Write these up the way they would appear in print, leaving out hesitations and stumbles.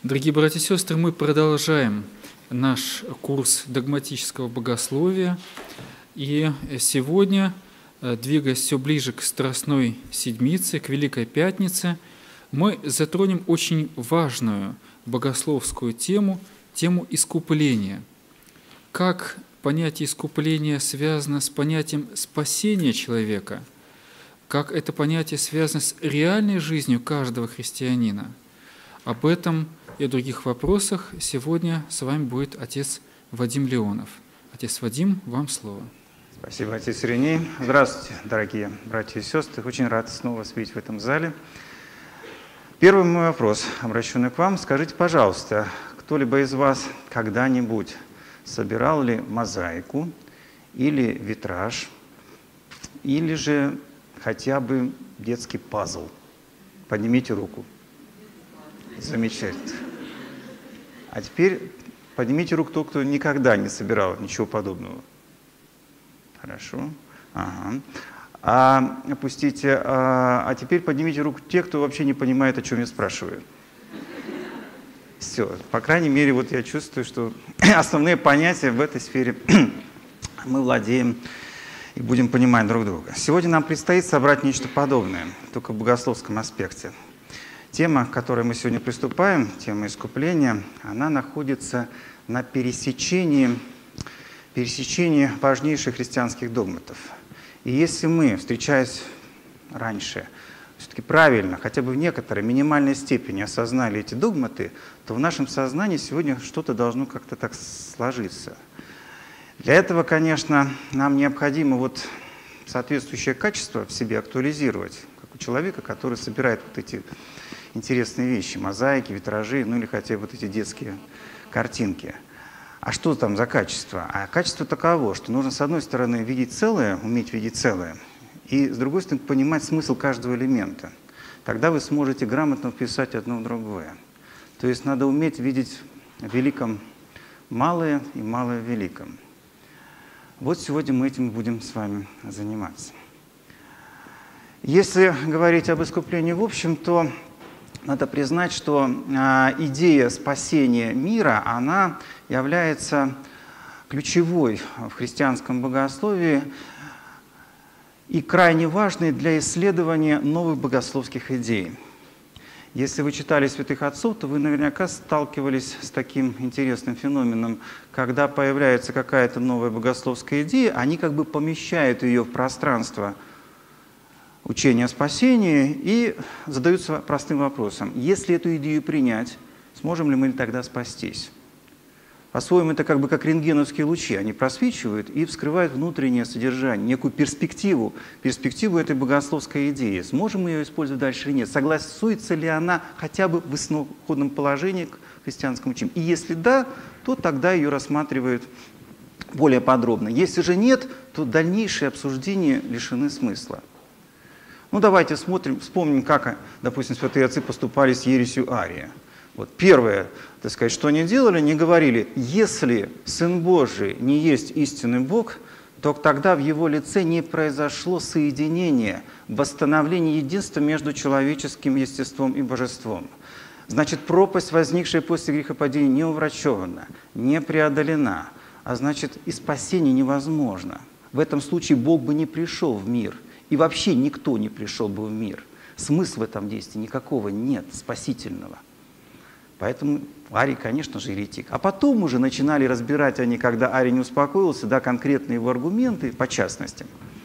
Дорогие братья и сестры, мы продолжаем наш курс догматического богословия. И сегодня, двигаясь все ближе к Страстной Седмице, к Великой Пятнице, мы затронем очень важную богословскую тему, тему искупления. Как понятие искупления связано с понятием спасения человека, как это понятие связано с реальной жизнью каждого христианина. Об этом и о других вопросах сегодня с вами будет отец Вадим Леонов. Отец Вадим, вам слово. Спасибо, отец Ириней. Здравствуйте, дорогие братья и сестры. Очень рад снова вас видеть в этом зале. Первый мой вопрос, обращенный к вам. Скажите, пожалуйста, кто-либо из вас когда-нибудь собирал ли мозаику или витраж, или же хотя бы детский пазл? Поднимите руку. Замечательно. А теперь поднимите руку тот, кто никогда не собирал ничего подобного. Хорошо. Ага. Опустите. А теперь поднимите руку те, кто вообще не понимает, о чем я спрашиваю. Все. По крайней мере, вот я чувствую, что основные понятия в этой сфере мы владеем и будем понимать друг друга. Сегодня нам предстоит собрать нечто подобное, только в богословском аспекте. Тема, к которой мы сегодня приступаем, тема искупления, она находится на пересечении важнейших христианских догматов. И если мы, встречаясь раньше, все-таки правильно, хотя бы в некоторой минимальной степени осознали эти догматы, то в нашем сознании сегодня что-то должно как-то так сложиться. Для этого, конечно, нам необходимо вот соответствующее качество в себе актуализировать, как у человека, который собирает вот эти интересные вещи, мозаики, витражи, ну или хотя бы вот эти детские картинки. А что там за качество? А качество таково, что нужно, с одной стороны, видеть целое, уметь видеть целое, и, с другой стороны, понимать смысл каждого элемента. Тогда вы сможете грамотно вписать одно в другое. То есть надо уметь видеть в великом малое и малое в великом. Вот сегодня мы этим будем с вами заниматься. Если говорить об искуплении в общем, то надо признать, что идея спасения мира, она является ключевой в христианском богословии и крайне важной для исследования новых богословских идей. Если вы читали святых отцов, то вы наверняка сталкивались с таким интересным феноменом, когда появляется какая-то новая богословская идея, они как бы помещают ее в пространство учения о спасении и задаются простым вопросом: если эту идею принять, сможем ли мы тогда спастись? По-своему, это как бы как рентгеновские лучи. Они просвечивают и вскрывают внутреннее содержание, некую перспективу этой богословской идеи. Сможем мы ее использовать дальше или нет? Согласуется ли она хотя бы в исходном положении к христианскому учению? И если да, то тогда ее рассматривают более подробно. Если же нет, то дальнейшие обсуждения лишены смысла. Ну, давайте вспомним, как, допустим, святые отцы поступали с ересью Ария. Вот первое, так сказать, что они делали, они говорили: если Сын Божий не есть истинный Бог, то тогда в Его лице не произошло соединение, восстановление единства между человеческим естеством и божеством. Значит, пропасть, возникшая после грехопадения, не уврачевана, не преодолена, а значит, и спасение невозможно. В этом случае Бог бы не пришел в мир. И вообще никто не пришел бы в мир. Смысла в этом действии никакого нет, спасительного. Поэтому Арий, конечно же, еретик. А потом уже начинали разбирать они, когда Арий не успокоился, да, конкретные его аргументы, по частности.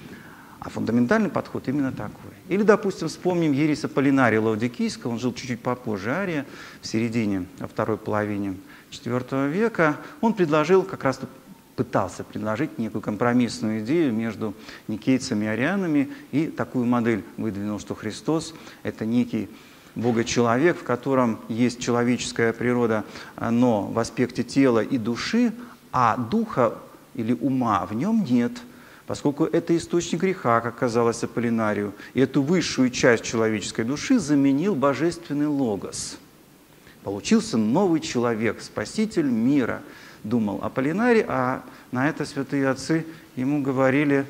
А фундаментальный подход именно такой. Или, допустим, вспомним ересь Аполлинария Лаодикийского, он жил чуть-чуть попозже Ария, в середине, во второй половине IV века. Он предложил как раз пытался предложить некую компромиссную идею между никейцами и арианами, и такую модель выдвинул, что Христос – это некий Бога-человек, в котором есть человеческая природа, но в аспекте тела и души, а духа или ума в нем нет, поскольку это источник греха, как казалось Аполлинарию, и эту высшую часть человеческой души заменил божественный логос. Получился новый человек, спаситель мира, думал Аполлинарий, а на это святые отцы ему говорили: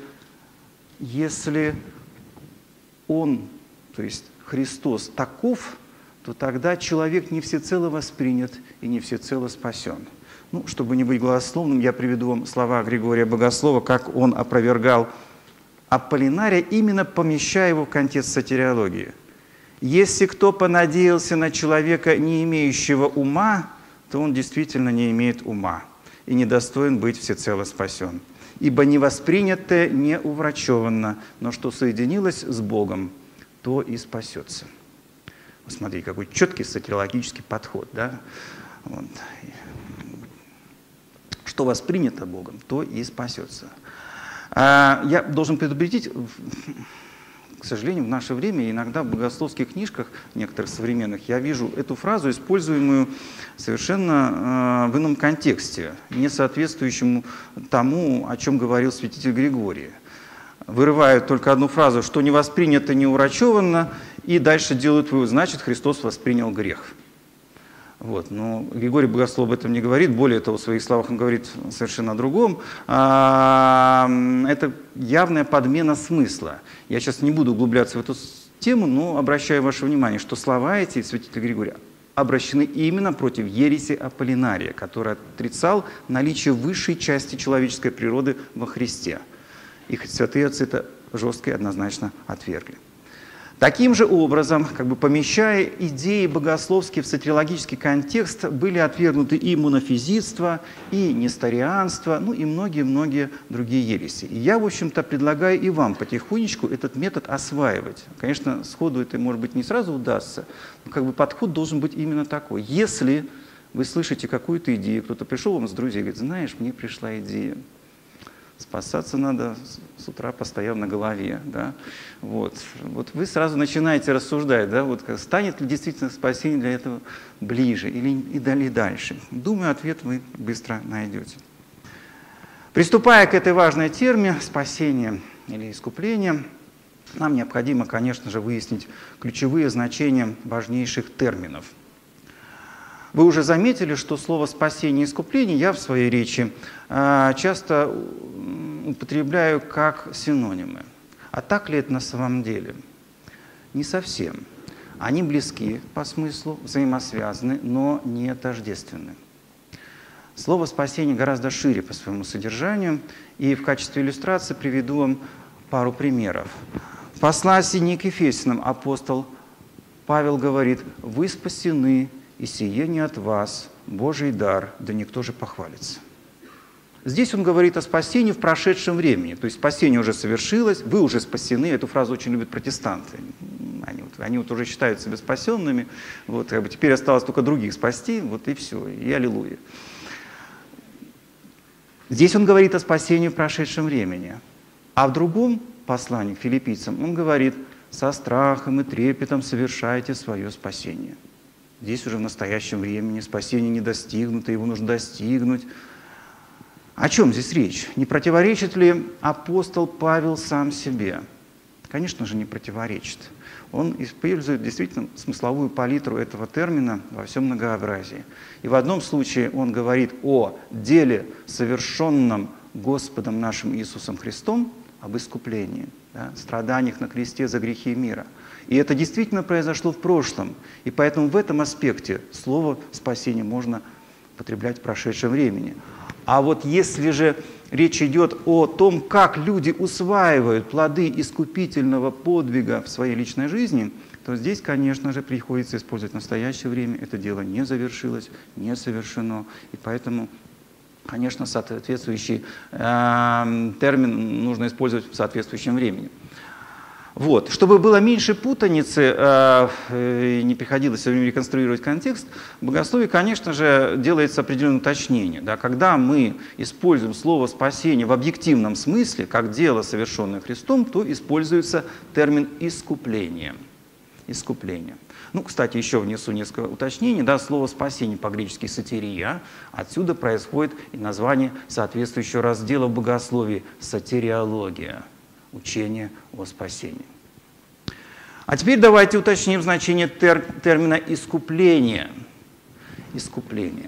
если он, то есть Христос, таков, то тогда человек не всецело воспринят и не всецело спасен. Ну, чтобы не быть голословным, я приведу вам слова Григория Богослова, как он опровергал Аполлинария, именно помещая его в контекст сотириологии. «Если кто понадеялся на человека, не имеющего ума, то он действительно не имеет ума и недостоин быть всецело спасен. Ибо невоспринятое не уврачевано, но что соединилось с Богом, то и спасется». Вот смотри, какой четкий сотириологический подход, да? Вот. Что воспринято Богом, то и спасется. Я должен предупредить, к сожалению, в наше время иногда в богословских книжках, некоторых современных, я вижу эту фразу, используемую совершенно в ином контексте, не соответствующему тому, о чем говорил святитель Григорий. Вырывают только одну фразу, что не воспринято, не урачевано, и дальше делают вывод, значит, Христос воспринял грех. Вот. Но Григорий Богослов об этом не говорит, более того, в своих словах он говорит совершенно о другом. Это явная подмена смысла. Я сейчас не буду углубляться в эту тему, но обращаю ваше внимание, что слова эти святителя Григория обращены именно против ереси Аполлинария, который отрицал наличие высшей части человеческой природы во Христе. И святые отцы это жестко и однозначно отвергли. Таким же образом, помещая идеи богословские в сотириологический контекст, были отвергнуты и монофизитство, и несторианство, ну и многие-многие другие ереси. И я, в общем-то, предлагаю и вам потихонечку этот метод осваивать. Конечно, сходу это, может быть, не сразу удастся, но подход должен быть именно такой. Если вы слышите какую-то идею, кто-то пришел вам с друзей и говорит, знаешь, мне пришла идея, спасаться надо с утра, постояв на голове. Да? Вот вы сразу начинаете рассуждать, да? Станет ли действительно спасение для этого ближе и дальше. Думаю, ответ вы быстро найдете. Приступая к этой важной теме спасения или искупления, нам необходимо, конечно же, выяснить ключевые значения важнейших терминов. Вы уже заметили, что слово «спасение» и «искупление» я в своей речи часто употребляю как синонимы. А так ли это на самом деле? Не совсем. Они близки по смыслу, взаимосвязаны, но не тождественны. Слово «спасение» гораздо шире по своему содержанию, и в качестве иллюстрации приведу вам пару примеров. В послании к Ефесянам апостол Павел говорит: «Вы спасены, и сие не от вас, Божий дар, да никто же похвалится». Здесь он говорит о спасении в прошедшем времени. То есть спасение уже совершилось, вы уже спасены. Эту фразу очень любят протестанты. Они уже считают себя спасенными. Теперь осталось только других спасти, и все, и аллилуйя. Здесь он говорит о спасении в прошедшем времени. А в другом послании к филиппийцам он говорит: «Со страхом и трепетом совершайте свое спасение». Здесь уже в настоящем времени спасение не достигнуто, его нужно достигнуть. О чем здесь речь? Не противоречит ли апостол Павел сам себе? Конечно же, не противоречит. Он использует действительно смысловую палитру этого термина во всем многообразии. И в одном случае он говорит о деле, совершенном Господом нашим Иисусом Христом, об искуплении, страданиях на кресте за грехи мира. И это действительно произошло в прошлом. И поэтому в этом аспекте слово «спасение» можно употреблять в прошедшем времени. А если же речь идет о том, как люди усваивают плоды искупительного подвига в своей личной жизни, то здесь, конечно же, приходится использовать настоящее время. Это дело не завершилось, не совершено. И поэтому, конечно, соответствующий термин нужно использовать в соответствующем времени. Чтобы было меньше путаницы, не приходилось все время реконструировать контекст, в богословии, конечно же, делается определенное уточнение. Когда мы используем слово «спасение» в объективном смысле, как дело, совершенное Христом, то используется термин «искупление». Искупление. Кстати, еще внесу несколько уточнений. Слово «спасение» по-гречески «сотерия». Отсюда происходит и название соответствующего раздела в богословии «сотериология». Учение о спасении. А теперь давайте уточним значение термина «искупление». Искупление.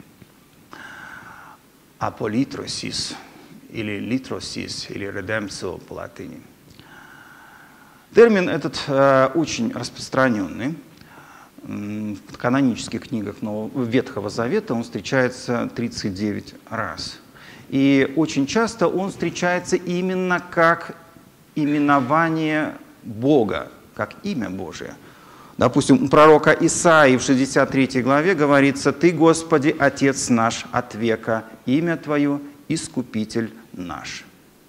Аполитросис, или литросис, или редемпсо по латыни. Термин этот очень распространенный. в канонических книгах Ветхого Завета он встречается 39 раз. И очень часто он встречается именно как именование Бога, как имя Божие. Допустим, у пророка Исаии в 63 главе говорится: «Ты, Господи, Отец наш от века, имя Твое – Искупитель наш».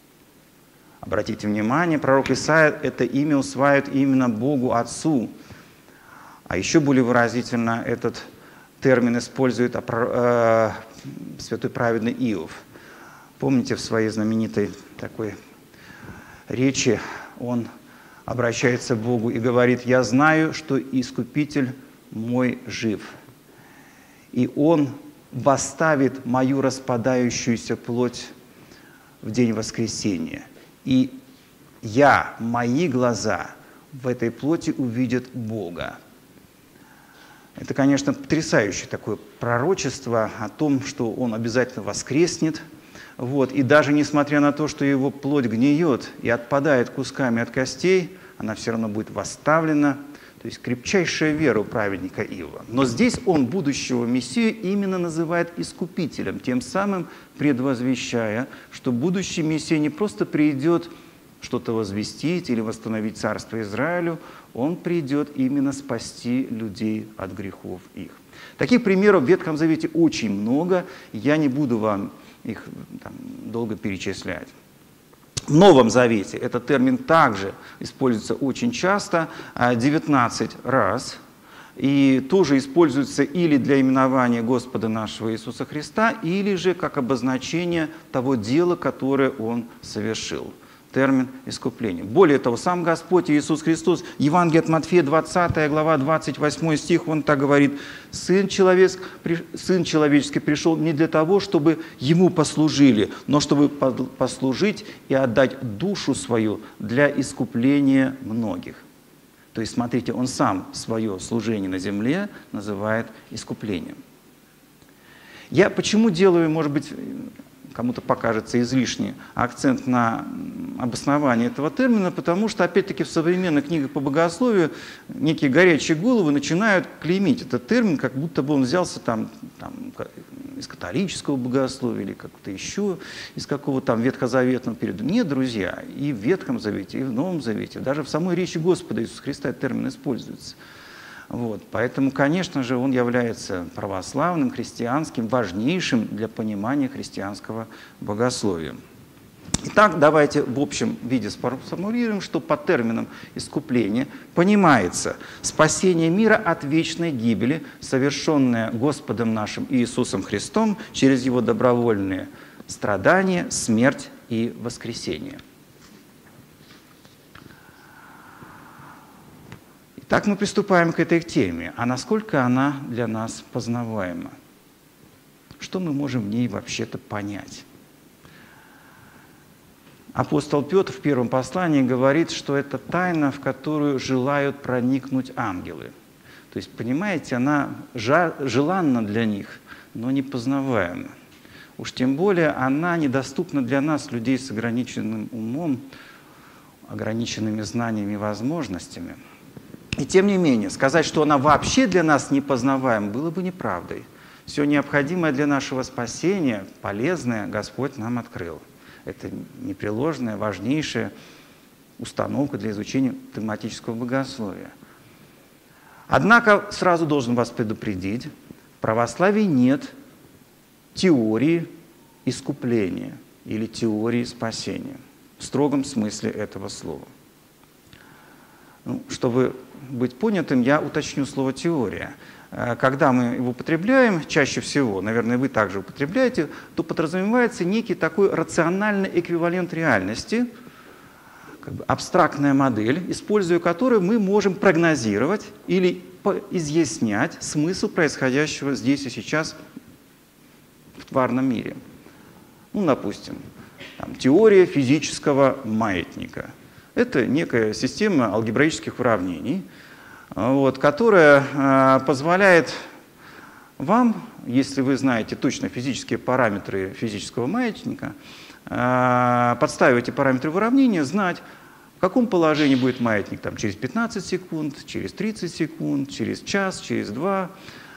Обратите внимание, пророк Исаия это имя усваивает именно Богу Отцу. А еще более выразительно этот термин использует святой праведный Иов. Помните, в своей знаменитой такой речи он обращается к Богу и говорит: «Я знаю, что Искупитель мой жив, и Он восставит мою распадающуюся плоть в день воскресения. И мои глаза в этой плоти увидят Бога». Это, конечно, потрясающее такое пророчество о том, что Он обязательно воскреснет. И даже несмотря на то, что его плоть гниет и отпадает кусками от костей, она все равно будет восставлена. То есть крепчайшая вера у праведника Иова. Но здесь он будущего Мессию именно называет Искупителем, тем самым предвозвещая, что будущий Мессия не просто придет что-то возвестить или восстановить царство Израилю, он придет именно спасти людей от грехов их. Таких примеров в Ветхом Завете очень много, я не буду вам их долго перечислять. В Новом Завете этот термин также используется очень часто, 19 раз, и тоже используется или для именования Господа нашего Иисуса Христа, или же как обозначение того дела, которое Он совершил. Термин искупления. Более того, сам Господь Иисус Христос, Евангелие от Матфея, 20 глава, 28 стих, Он так говорит: Сын человеческий пришел не для того, чтобы Ему послужили, но чтобы послужить и отдать душу свою для искупления многих. То есть, смотрите, Он сам свое служение на земле называет искуплением. Я почему делаю, может быть, кому-то покажется излишний акцент на обоснование этого термина, потому что, опять-таки, в современных книгах по богословию некие горячие головы начинают клеймить этот термин, как будто бы он взялся из католического богословия или как-то еще из какого-то ветхозаветного периода. Нет, друзья, и в Ветхом Завете, и в Новом Завете, даже в самой речи Господа Иисуса Христа этот термин используется. Поэтому, конечно же, он является православным, христианским, важнейшим для понимания христианского богословия. Итак, давайте в общем виде сформулируем, что под термином искупление понимается спасение мира от вечной гибели, совершенное Господом нашим Иисусом Христом через Его добровольные страдания, смерть и воскресение. Так мы приступаем к этой теме. А насколько она для нас познаваема? Что мы можем в ней вообще-то понять? Апостол Петр в первом послании говорит, что это тайна, в которую желают проникнуть ангелы. То есть, понимаете, она желанна для них, но не познаваема. Уж тем более она недоступна для нас, людей с ограниченным умом, ограниченными знаниями и возможностями. И тем не менее, сказать, что она вообще для нас непознаваема, было бы неправдой. Все необходимое для нашего спасения, полезное, Господь нам открыл. Это непреложная, важнейшая установка для изучения догматического богословия. Однако сразу должен вас предупредить, в православии нет теории искупления или теории спасения в строгом смысле этого слова. Чтобы быть понятым, я уточню слово «теория». Когда мы его употребляем, чаще всего, наверное, вы также употребляете, то подразумевается некий такой рациональный эквивалент реальности, абстрактная модель, используя которую мы можем прогнозировать или изъяснять смысл происходящего здесь и сейчас в тварном мире. Допустим, теория физического маятника. Это некая система алгебраических уравнений, которая позволяет вам, если вы знаете точно физические параметры физического маятника, подставив эти параметры в уравнение, знать, В каком положении будет маятник там, через 15 секунд, через 30 секунд, через час, через 2.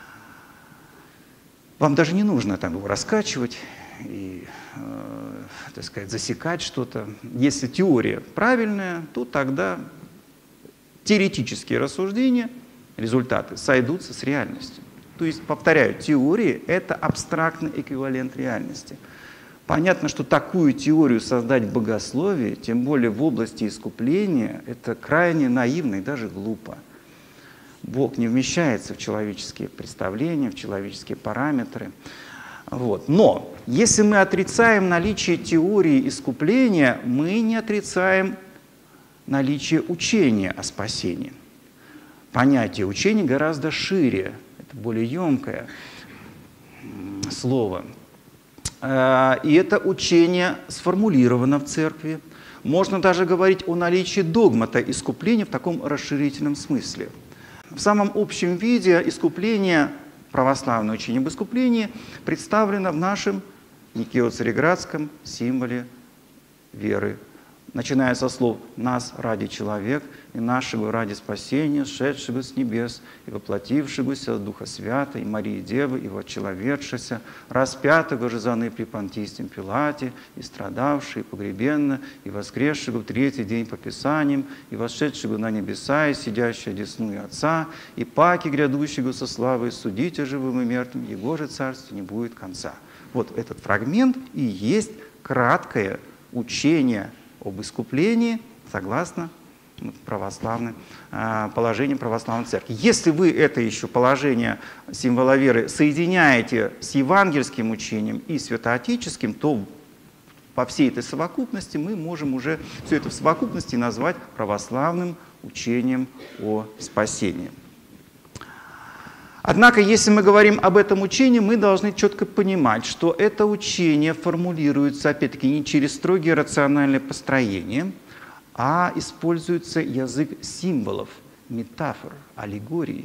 Вам даже не нужно там его раскачивать и, так сказать, засекать что-то. Если теория правильная, то тогда теоретические рассуждения, результаты сойдутся с реальностью. То есть, повторяю, теория – это абстрактный эквивалент реальности. Понятно, что такую теорию создать в богословии, тем более в области искупления, это крайне наивно и даже глупо. Бог не вмещается в человеческие представления, в человеческие параметры. Вот. Но если мы отрицаем наличие теории искупления, мы не отрицаем наличие учения о спасении. Понятие учения гораздо шире, это более емкое слово. И это учение сформулировано в церкви. Можно даже говорить о наличии догмата искупления в таком расширительном смысле. В самом общем виде искупление, православное учение об искуплении, представлено в нашем Никео-Цареградском символе веры. Начиная со слов «нас ради человек, и нашего ради спасения, сшедшего с небес, и воплотившегося от Духа Свята, и Марии Девы, и вочеловечшися, распятого же за ны при Понтистем Пилате, и страдавшего, и погребенно, и воскресшего в третий день по Писаниям, и восшедшего на небеса, и сидящего одесную Отца, и паки грядущего со славой, судите живым и мертвым, его же царству не будет конца». Вот этот фрагмент и есть краткое учение об искуплении, согласно положениям православной церкви. Если вы это еще положение символа веры соединяете с евангельским учением и святоотеческим, то по всей этой совокупности мы можем уже все это в совокупности назвать православным учением о спасении. Однако, если мы говорим об этом учении, мы должны четко понимать, что это учение формулируется, опять-таки, не через строгие рациональные построения, а используется язык символов, метафор, аллегорий.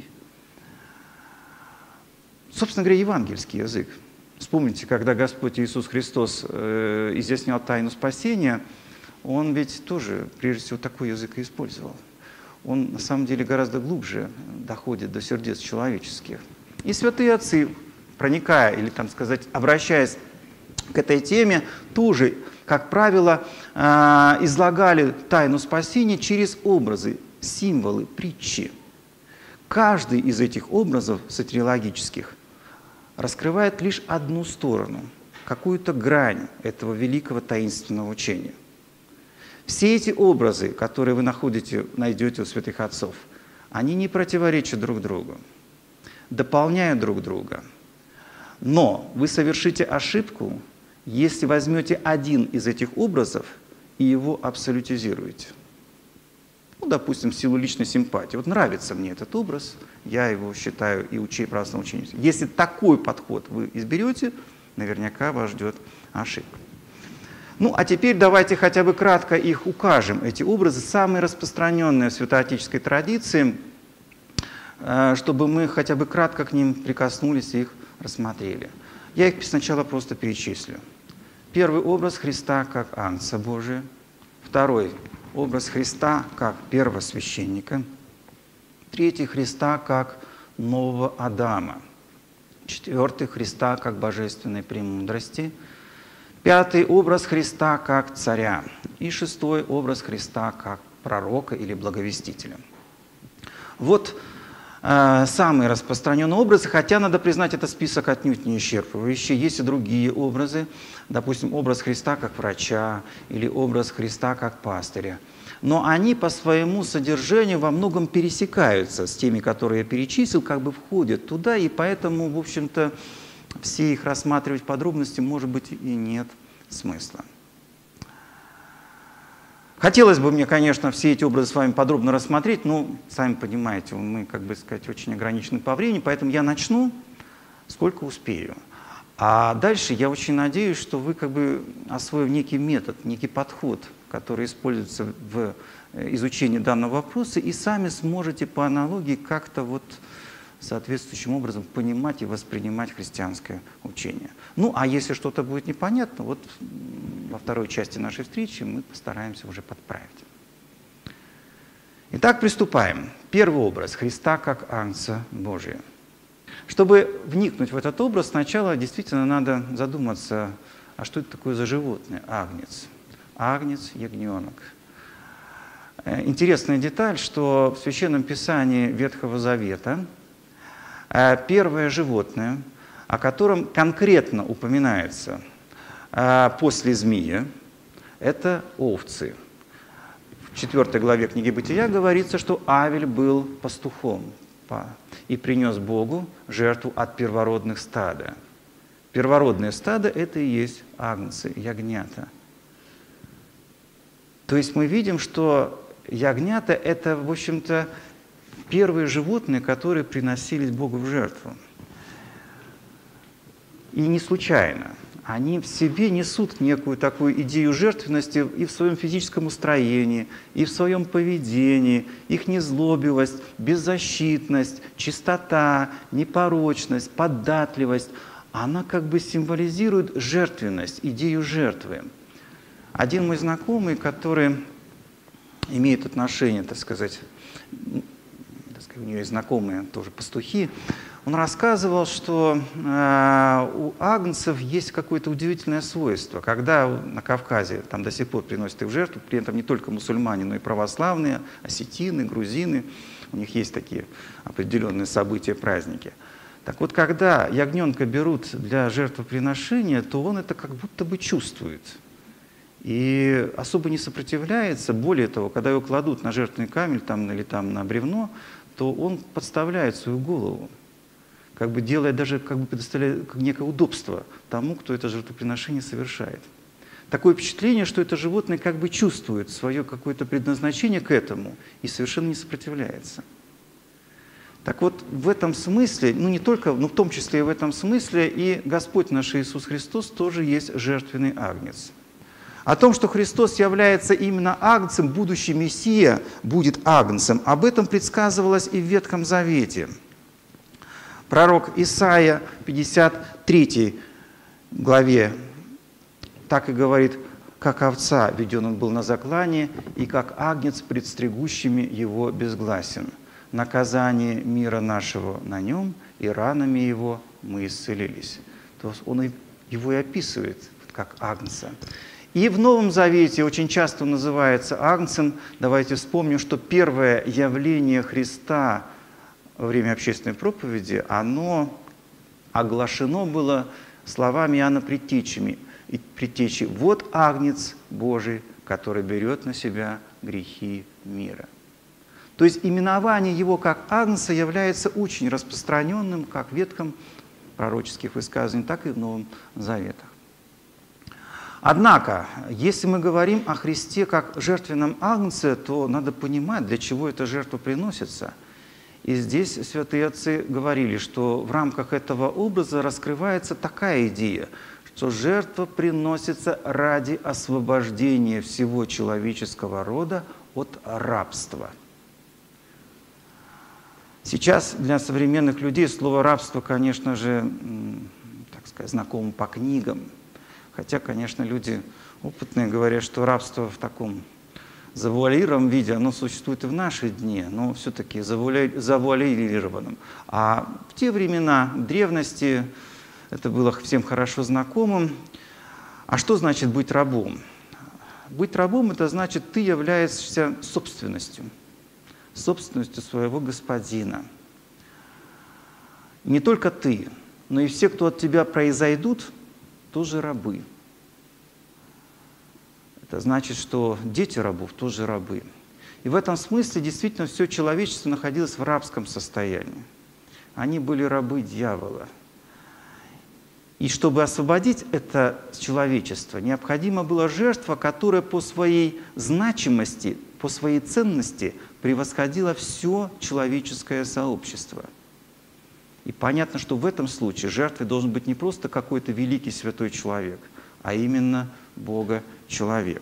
Собственно говоря, евангельский язык. Вспомните, когда Господь Иисус Христос изъяснял тайну спасения, Он ведь тоже, прежде всего, такой язык и использовал. Он на самом деле гораздо глубже доходит до сердец человеческих. И святые отцы, проникая или, там сказать, обращаясь к этой теме, тоже, как правило, излагали тайну спасения через образы, символы, притчи. Каждый из этих образов сатирологических раскрывает лишь одну сторону, какую-то грань этого великого таинственного учения. Все эти образы, которые вы найдете у святых отцов, они не противоречат друг другу, дополняют друг друга. Но вы совершите ошибку, если возьмете один из этих образов и его абсолютизируете. Ну, допустим, в силу личной симпатии. Вот нравится мне этот образ, я его считаю и православным учением. Если такой подход вы изберете, наверняка вас ждет ошибка. Ну, а теперь давайте хотя бы кратко их укажем, эти образы, самые распространенные в святоотеческой традиции, чтобы мы хотя бы кратко к ним прикоснулись и их рассмотрели. Я их сначала просто перечислю. Первый образ Христа как Агнца Божия. Второй образ Христа как первосвященника. Третий Христа как нового Адама. Четвертый Христа как божественной премудрости. Пятый образ Христа как царя. И шестой образ Христа как пророка или благовестителя. Вот самые распространенные образы, хотя, надо признать, это список отнюдь не исчерпывающий. Есть и другие образы, допустим, образ Христа как врача или образ Христа как пастыря. Но они по своему содержанию во многом пересекаются с теми, которые я перечислил, как бы входят туда, и поэтому, в общем-то, все их рассматривать в подробности, может быть, и нет смысла. Хотелось бы мне, конечно, все эти образы с вами подробно рассмотреть, но, сами понимаете, мы, как бы сказать, очень ограничены по времени, поэтому я начну, сколько успею. А дальше я очень надеюсь, что вы, как бы, освоив некий метод, некий подход, который используется в изучении данного вопроса, и сами сможете по аналогии как-то вот соответствующим образом понимать и воспринимать христианское учение. Ну, а если что-то будет непонятно, вот во второй части нашей встречи мы постараемся уже подправить. Итак, приступаем. Первый образ – Христа как Агнца Божия. Чтобы вникнуть в этот образ, сначала действительно надо задуматься, а что это такое за животное? Агнец. Агнец, ягненок. Интересная деталь, что в Священном Писании Ветхого Завета первое животное, о котором конкретно упоминается после змея, это овцы. В 4 главе книги Бытия говорится, что Авель был пастухом и принес Богу жертву от первородных стада. Первородное стадо – это и есть агнцы, ягнята. То есть мы видим, что ягнята – это, в общем-то, первые животные, которые приносились Богу в жертву. И не случайно. Они в себе несут некую такую идею жертвенности и в своем физическом устроении, и в своем поведении, их незлобивость, беззащитность, чистота, непорочность, податливость. Она как бы символизирует жертвенность, идею жертвы. Один мой знакомый, который имеет отношение, так сказать, у него есть знакомые тоже пастухи, он рассказывал, что у агнцев есть какое-то удивительное свойство. Когда на Кавказе там до сих пор приносят их в жертву, при этом не только мусульмане, но и православные, осетины, грузины, у них есть такие определенные события, праздники. Так вот, когда ягненка берут для жертвоприношения, то он это как будто бы чувствует. И особо не сопротивляется. Более того, когда его кладут на жертвенный камень или на бревно, то он подставляет свою голову, как бы делая даже, как бы предоставляя некое удобство тому, кто это жертвоприношение совершает. Такое впечатление, что это животное как бы чувствует свое какое-то предназначение к этому и совершенно не сопротивляется. Так вот, в этом смысле, не только, но в том числе и в этом смысле, и Господь наш Иисус Христос тоже есть жертвенный агнец. О том, что Христос является именно агнцем, будущий Мессия будет агнцем, об этом предсказывалось и в Ветхом Завете. Пророк Исаия, 53 главе, так и говорит: «Как овца веден он был на заклание, и как агнец пред стригущими его безгласен. Наказание мира нашего на нем, и ранами его мы исцелились». То есть он его и описывает как агнца. И в Новом Завете очень часто он называется агнцем. Давайте вспомним, что первое явление Христа во время общественной проповеди, оно оглашено было словами Иоанна Предтечи: «Вот агнец Божий, который берет на себя грехи мира». То есть именование его как агнца является очень распространенным как в Ветхом пророческих высказываниях, так и в Новом Заветах. Однако, если мы говорим о Христе как жертвенном агнце, то надо понимать, для чего эта жертва приносится. И здесь святые отцы говорили, что в рамках этого образа раскрывается такая идея, что жертва приносится ради освобождения всего человеческого рода от рабства. Сейчас для современных людей слово «рабство», конечно же, так сказать, знакомо по книгам. Хотя, конечно, люди опытные говорят, что рабство в таком завуалированном виде, оно существует и в наши дни, но все-таки завуалированном. А в те времена, в древности, это было всем хорошо знакомым. А что значит быть рабом? Быть рабом – это значит, ты являешься собственностью своего господина. Не только ты, но и все, кто от тебя произойдут, тоже рабы. Это значит, что дети рабов тоже рабы. И в этом смысле действительно все человечество находилось в рабском состоянии. Они были рабы дьявола. И чтобы освободить это человечество, необходима была жертва, которая по своей значимости, по своей ценности превосходила все человеческое сообщество. И понятно, что в этом случае жертвой должен быть не просто какой-то великий святой человек, а именно Бога-человек.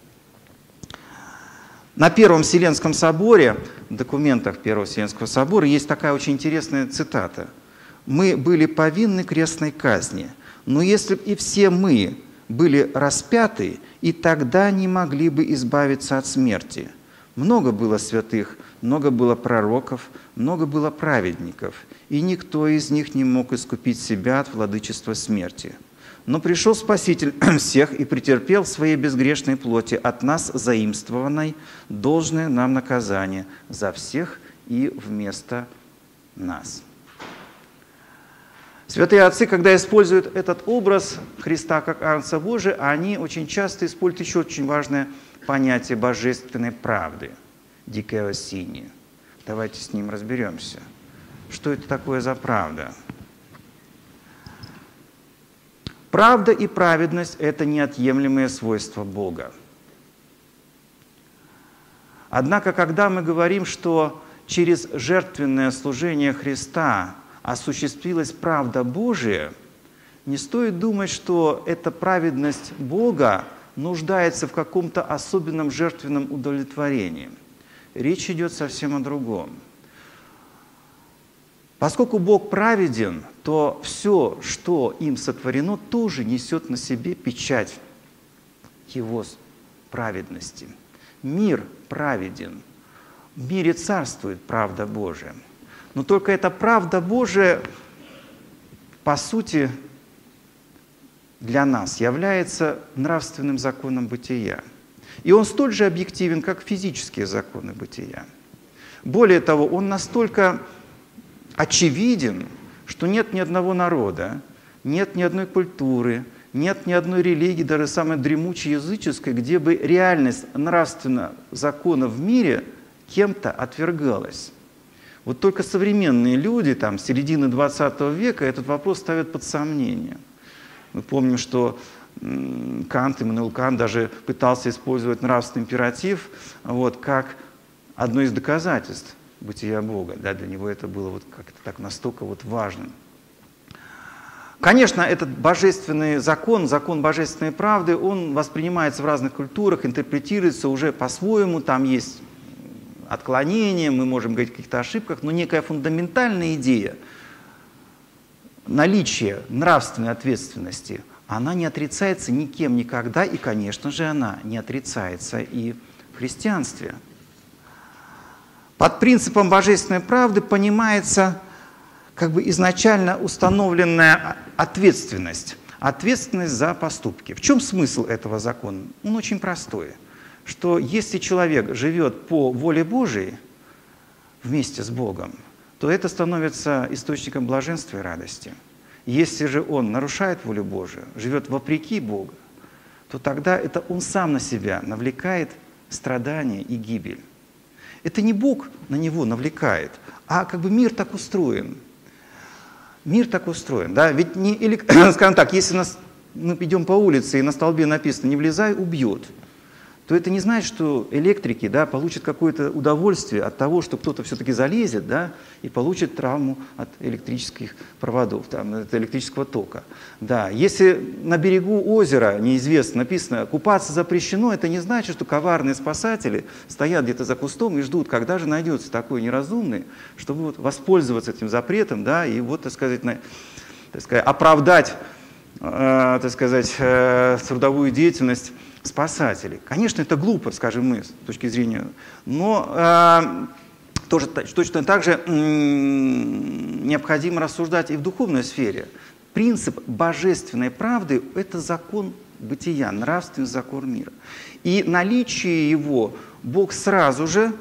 На Первом Вселенском соборе, в документах Первого Вселенского собора, есть такая очень интересная цитата. «Мы были повинны крестной казни, но если бы и все мы были распяты, и тогда не могли бы избавиться от смерти. Много было святых, много было пророков, много было праведников, и никто из них не мог искупить себя от владычества смерти. Но пришел Спаситель всех и претерпел в своей безгрешной плоти от нас заимствованной должное нам наказание за всех и вместо нас». Святые отцы, когда используют этот образ Христа как Агнца Божия, они очень часто используют еще очень важное понятие божественной правды – дикеосини. Давайте с ним разберемся. Что это такое за правда? Правда и праведность – это неотъемлемые свойства Бога. Однако, когда мы говорим, что через жертвенное служение Христа осуществилась правда Божия, не стоит думать, что эта праведность Бога нуждается в каком-то особенном жертвенном удовлетворении. Речь идет совсем о другом. Поскольку Бог праведен, то все, что им сотворено, тоже несет на себе печать Его праведности. Мир праведен. В мире царствует правда Божия. Но только эта правда Божия, по сути, для нас является нравственным законом бытия. И он столь же объективен, как физические законы бытия. Более того, он настолько очевиден, что нет ни одного народа, нет ни одной культуры, нет ни одной религии, даже самой дремучей языческой, где бы реальность нравственного закона в мире кем-то отвергалась. Вот только современные люди, там, с середины 20 века, этот вопрос ставят под сомнение. Мы помним, что Иммануил Кант даже пытался использовать нравственный императив вот, как одно из доказательств бытия Бога. Да, для него это было вот как-то так настолько вот важным. Конечно, этот божественный закон, закон божественной правды, он воспринимается в разных культурах, интерпретируется уже по-своему, там есть отклонения, мы можем говорить о каких-то ошибках, но некая фундаментальная идея наличия нравственной ответственности, она не отрицается никем никогда, и, конечно же, она не отрицается и в христианстве. Под принципом божественной правды понимается как бы изначально установленная ответственность, ответственность за поступки. В чем смысл этого закона? Он очень простой, что если человек живет по воле Божией вместе с Богом, то это становится источником блаженства и радости. Если же он нарушает волю Божию, живет вопреки Богу, то тогда это он сам на себя навлекает страдания и гибель. Это не Бог на него навлекает, а как бы мир так устроен. Мир так устроен. Да? Ведь, скажем так, если мы идем по улице и на столбе написано «не влезай, убьет», то это не значит, что электрики, да, получат какое-то удовольствие от того, что кто-то все-таки залезет, да, и получит травму от электрических проводов, там, от электрического тока. Да. Если на берегу озера, неизвестно, написано «купаться запрещено», это не значит, что коварные спасатели стоят где-то за кустом и ждут, когда же найдется такой неразумный, чтобы вот воспользоваться этим запретом, да, и вот, так сказать, оправдать, так сказать, трудовую деятельность спасателей. Конечно, это глупо, скажем мы, с точки зрения, но точно так же необходимо рассуждать и в духовной сфере. Принцип божественной правды – это закон бытия, нравственный закон мира. И наличие его Бог сразу же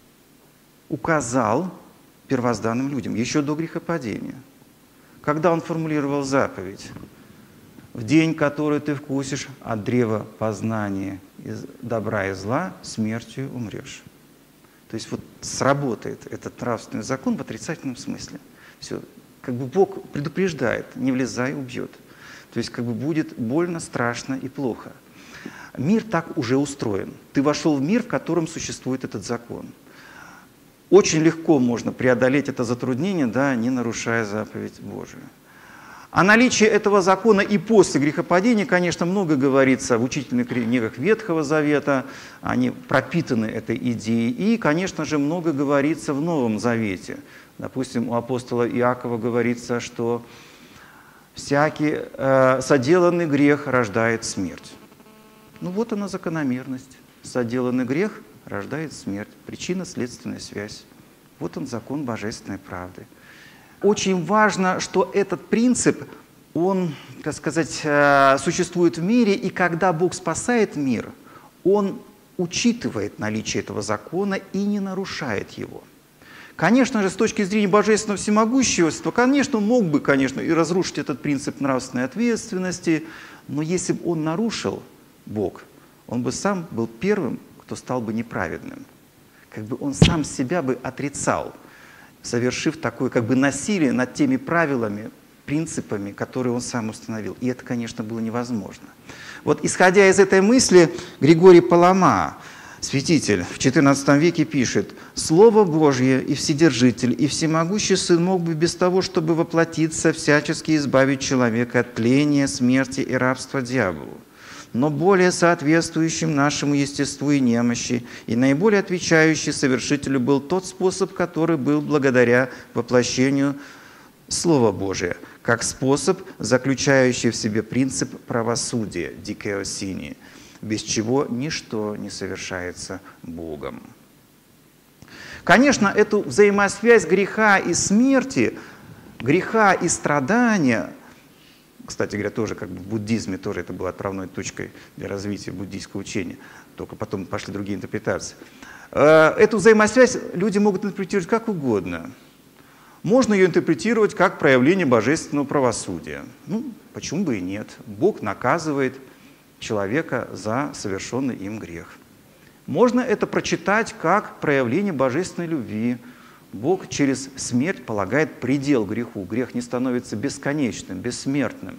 указал первозданным людям, еще до грехопадения. Когда Он формулировал заповедь: «В день, который ты вкусишь от древа познания добра и зла, смертью умрешь». То есть вот сработает этот нравственный закон в отрицательном смысле. Все, как бы Бог предупреждает: не влезай, убьет. То есть как бы будет больно, страшно и плохо. Мир так уже устроен. Ты вошел в мир, в котором существует этот закон. Очень легко можно преодолеть это затруднение, да, не нарушая заповедь Божию. О наличии этого закона и после грехопадения, конечно, много говорится в учительных книгах Ветхого Завета, они пропитаны этой идеей, и, конечно же, много говорится в Новом Завете. Допустим, у апостола Иакова говорится, что всякий соделанный грех рождает смерть. Ну вот она закономерность. Соделанный грех рождает смерть. Причинно-следственная связь. Вот он, закон божественной правды. Очень важно, что этот принцип, он, так сказать, существует в мире, и когда Бог спасает мир, Он учитывает наличие этого закона и не нарушает его. Конечно же, с точки зрения божественного всемогущества, конечно, он мог бы, конечно, и разрушить этот принцип нравственной ответственности, но если бы он нарушил, Бог, он бы сам был первым, кто стал бы неправедным. Как бы он сам себя бы отрицал, совершив такое как бы насилие над теми правилами, принципами, которые он сам установил. И это, конечно, было невозможно. Вот исходя из этой мысли, Григорий Палама, святитель, в XIV веке пишет: «Слово Божье и Вседержитель, и Всемогущий Сын мог бы без того, чтобы воплотиться, всячески избавить человека от тления, смерти и рабства дьяволу. Но более соответствующим нашему естеству и немощи, и наиболее отвечающий совершителю был тот способ, который был благодаря воплощению Слова Божия, как способ, заключающий в себе принцип правосудия, дикеосини, без чего ничто не совершается Богом». Конечно, эту взаимосвязь греха и смерти, греха и страдания, кстати говоря, тоже как бы в буддизме тоже это было отправной точкой для развития буддийского учения, только потом пошли другие интерпретации. Эту взаимосвязь люди могут интерпретировать как угодно. Можно ее интерпретировать как проявление божественного правосудия. Ну, почему бы и нет? Бог наказывает человека за совершенный им грех. Можно это прочитать как проявление божественной любви. Бог через смерть полагает предел греху. Грех не становится бесконечным, бессмертным.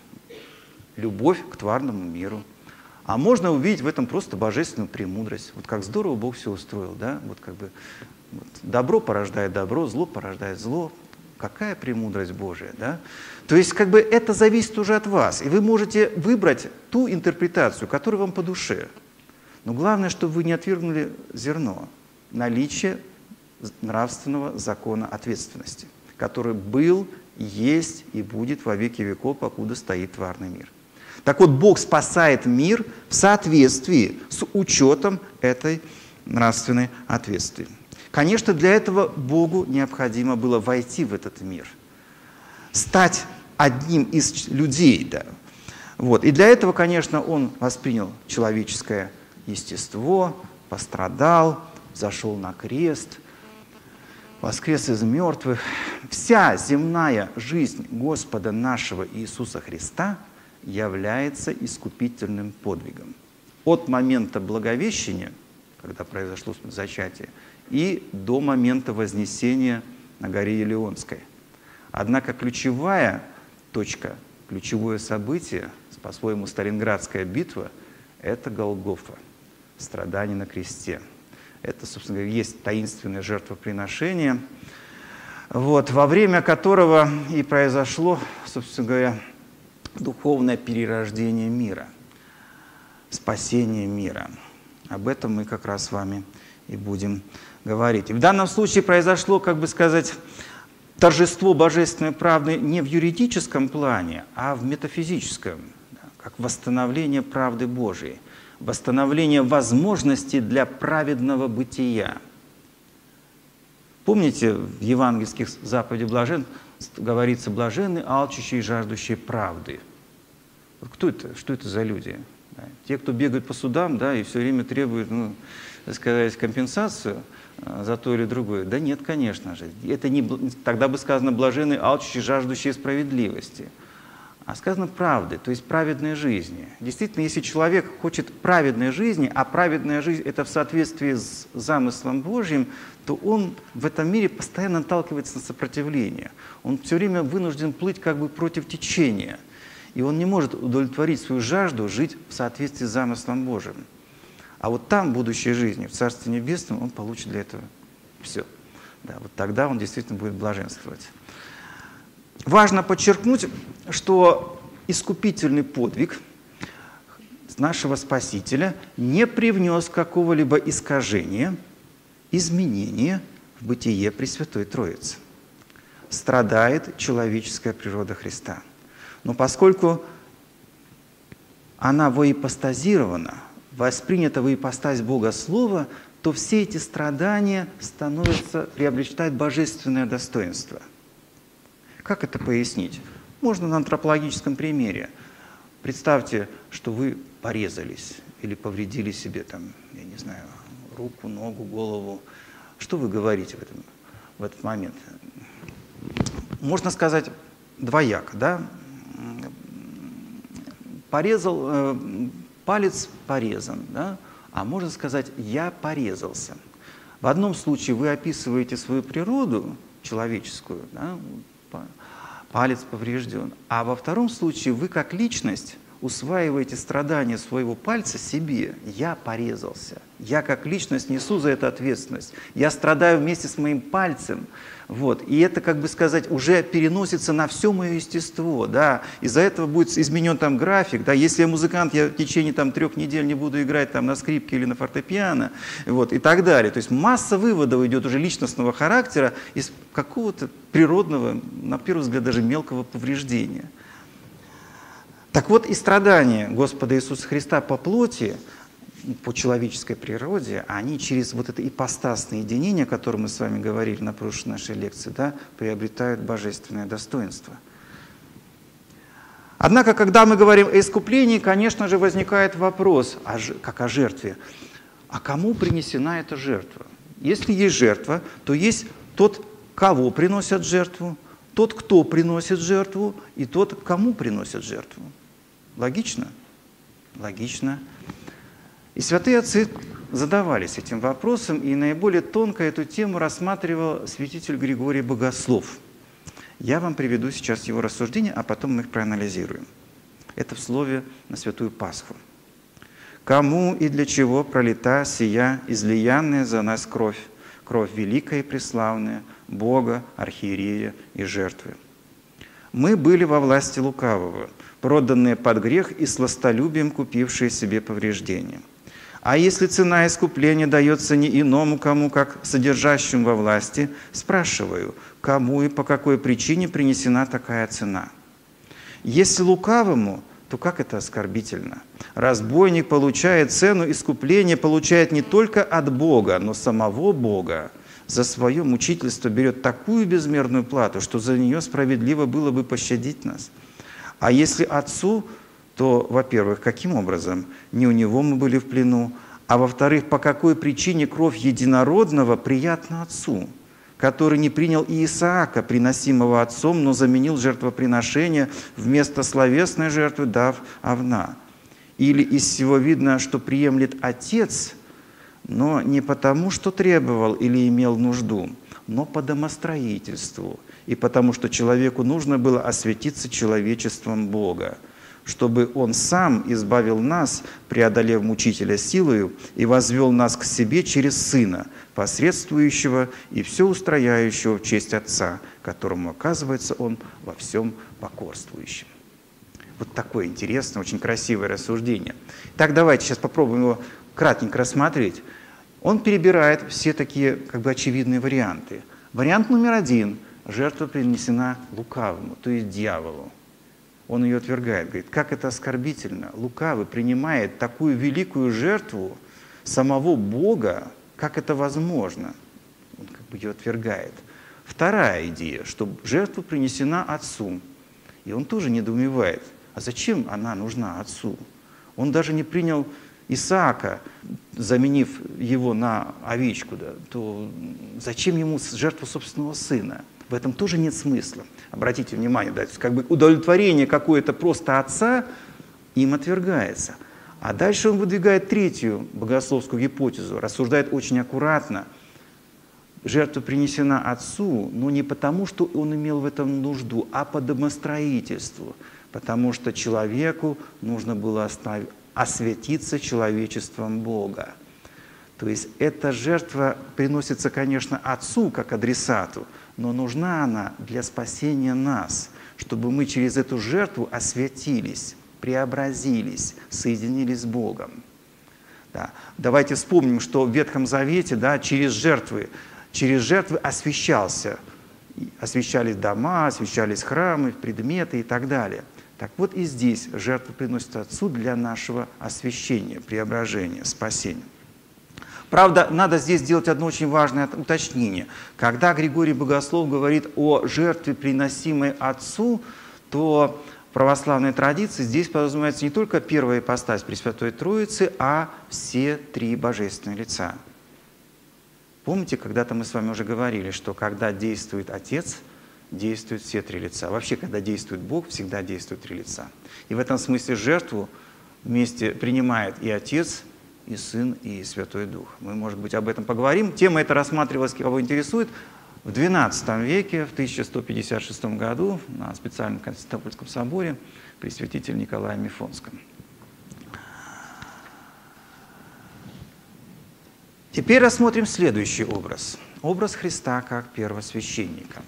Любовь к тварному миру. А можно увидеть в этом просто божественную премудрость. Вот как здорово Бог все устроил, да? Вот как бы вот, добро порождает добро, зло порождает зло. Какая премудрость Божия, да? То есть как бы это зависит уже от вас. И вы можете выбрать ту интерпретацию, которая вам по душе. Но главное, чтобы вы не отвергнули зерно, наличие нравственного закона ответственности, который был, есть и будет во веки веков, покуда стоит тварный мир. Так вот, Бог спасает мир в соответствии с учетом этой нравственной ответственности. Конечно, для этого Богу необходимо было войти в этот мир, стать одним из людей. Да. Вот. И для этого, конечно, Он воспринял человеческое естество, пострадал, зашел на крест, воскрес из мертвых. Вся земная жизнь Господа нашего Иисуса Христа является искупительным подвигом. От момента Благовещения, когда произошло зачатие, и до момента Вознесения на горе Елеонской. Однако ключевая точка, ключевое событие, по-своему Сталинградская битва, это Голгофа, страдание на кресте. Это, собственно говоря, есть таинственное жертвоприношение, вот, во время которого и произошло, собственно говоря, духовное перерождение мира, спасение мира. Об этом мы как раз с вами и будем говорить. И в данном случае произошло, как бы сказать, торжество божественной правды не в юридическом плане, а в метафизическом, как восстановление правды Божией, восстановление возможностей для праведного бытия. Помните, в евангельских заповедях блажен говорится: блаженны, алчущие и жаждущие правды. Вот кто это? Что это за люди? Да. Те, кто бегают по судам, да, и все время требуют, ну, так сказать, компенсацию за то или другое. Да нет, конечно же. Это не, тогда бы сказано: блаженны, алчущие, жаждущие справедливости. А сказано правды, то есть праведной жизни. Действительно, если человек хочет праведной жизни, а праведная жизнь – это в соответствии с замыслом Божьим, то он в этом мире постоянно наталкивается на сопротивление. Он все время вынужден плыть как бы против течения. И он не может удовлетворить свою жажду жить в соответствии с замыслом Божьим. А вот там, в будущей жизни, в Царстве Небесном, он получит для этого все. Да, вот тогда он действительно будет блаженствовать. Важно подчеркнуть, что искупительный подвиг нашего Спасителя не привнес какого-либо искажения, изменения в бытие Пресвятой Троицы. Страдает человеческая природа Христа. Но поскольку она воипостазирована, воспринята во ипостась Бога Слова, то все эти страдания приобретают божественное достоинство. Как это пояснить? Можно на антропологическом примере. Представьте, что вы порезались или повредили себе там, я не знаю, руку, ногу, голову. Что вы говорите в этот момент? Можно сказать двояко, да? Палец порезан, да? А можно сказать «я порезался». В одном случае вы описываете свою природу человеческую, да? Палец поврежден, а во втором случае вы как личность усваиваете страдания своего пальца себе. Я порезался. Я как личность несу за это ответственность. Я страдаю вместе с моим пальцем. Вот. И это, как бы сказать, уже переносится на все мое естество. Да. Из-за этого будет изменен там график. Да. Если я музыкант, я в течение 3 недель не буду играть там, на скрипке или на фортепиано. Вот, и так далее. То есть масса выводов идет уже личностного характера из какого-то природного, на первый взгляд, даже мелкого повреждения. Так вот, и страдания Господа Иисуса Христа по плоти, по человеческой природе, они через вот это ипостасное единение, о котором мы с вами говорили на прошлой нашей лекции, да, приобретают божественное достоинство. Однако, когда мы говорим о искуплении, конечно же, возникает вопрос, как о жертве. А кому принесена эта жертва? Если есть жертва, то есть тот, кого приносят жертву, тот, кто приносит жертву, и тот, кому приносят жертву. Логично? Логично. И святые отцы задавались этим вопросом, и наиболее тонко эту тему рассматривал святитель Григорий Богослов. Я вам приведу сейчас его рассуждения, а потом мы их проанализируем. Это в слове на Святую Пасху. «Кому и для чего пролита сия излиянная за нас кровь, кровь великая и преславная, Бога, архиерея и жертвы? Мы были во власти лукавого, проданные под грех и сластолюбием купившие себе повреждения. А если цена искупления дается не иному кому, как содержащему во власти, спрашиваю, кому и по какой причине принесена такая цена? Если лукавому, то как это оскорбительно? Разбойник получает цену искупления, получает не только от Бога, но самого Бога. За свое мучительство берет такую безмерную плату, что за нее справедливо было бы пощадить нас. А если отцу, то, во-первых, каким образом? Не у него мы были в плену, а во-вторых, по какой причине кровь единородного приятна отцу, который не принял и Исаака, приносимого отцом, но заменил жертвоприношение вместо словесной жертвы, дав овна? Или из всего видно, что приемлет отец, но не потому, что требовал или имел нужду, но по домостроительству, и потому, что человеку нужно было осветиться человечеством Бога, чтобы Он сам избавил нас, преодолев мучителя силою, и возвел нас к себе через Сына, посредствующего и все устрояющего в честь Отца, которому, оказывается, Он во всем покорствующим». Вот такое интересное, очень красивое рассуждение. Так, давайте сейчас попробуем его кратенько рассмотреть. Он перебирает все такие как бы очевидные варианты. Вариант номер 1. Жертва принесена лукавому, то есть дьяволу. Он ее отвергает, говорит, как это оскорбительно. Лукавый принимает такую великую жертву самого Бога, как это возможно? Он как бы ее отвергает. Вторая идея, что жертва принесена Отцу. И он тоже недоумевает, а зачем она нужна Отцу? Он даже не принял Исаака, заменив его на овечку, да, то зачем ему жертва собственного сына? В этом тоже нет смысла. Обратите внимание, да, как бы удовлетворение какое-то просто отца им отвергается. А дальше он выдвигает третью богословскую гипотезу, рассуждает очень аккуратно. Жертва принесена отцу, но не потому, что он имел в этом нужду, а по домостроительству. Потому что человеку нужно было осветиться человечеством Бога. То есть эта жертва приносится, конечно, Отцу как адресату, но нужна она для спасения нас, чтобы мы через эту жертву осветились, преобразились, соединились с Богом. Да. Давайте вспомним, что в Ветхом Завете, да, через жертвы освещались дома, освещались храмы, предметы и так далее. Так вот и здесь жертва приносится Отцу для нашего освящения, преображения, спасения. Правда, надо здесь сделать одно очень важное уточнение. Когда Григорий Богослов говорит о жертве, приносимой Отцу, то в православной традиции здесь подразумевается не только первая ипостась Пресвятой Троицы, а все три божественные лица. Помните, когда-то мы с вами уже говорили, что когда действует Отец, действуют все три лица. Вообще, когда действует Бог, всегда действуют три лица. И в этом смысле жертву вместе принимает и Отец, и Сын, и Святой Дух. Мы, может быть, об этом поговорим. Тема эта рассматривалась, кого интересует, в XII веке, в 1156 году, на специальном Константинопольском соборе при святителе Николае Мефонском. Теперь рассмотрим следующий образ. Образ Христа как первосвященника.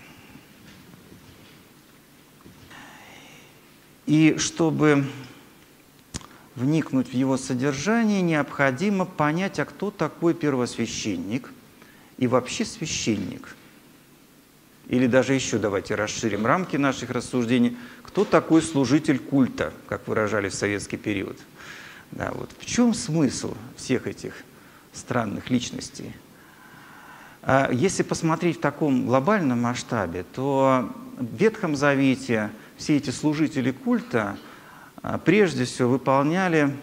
И чтобы вникнуть в его содержание, необходимо понять, а кто такой первосвященник и вообще священник. Или даже еще давайте расширим рамки наших рассуждений. Кто такой служитель культа, как выражали в советский период? Да, вот. В чем смысл всех этих странных личностей? Если посмотреть в таком глобальном масштабе, то в Ветхом Завете все эти служители культа прежде всего выполняли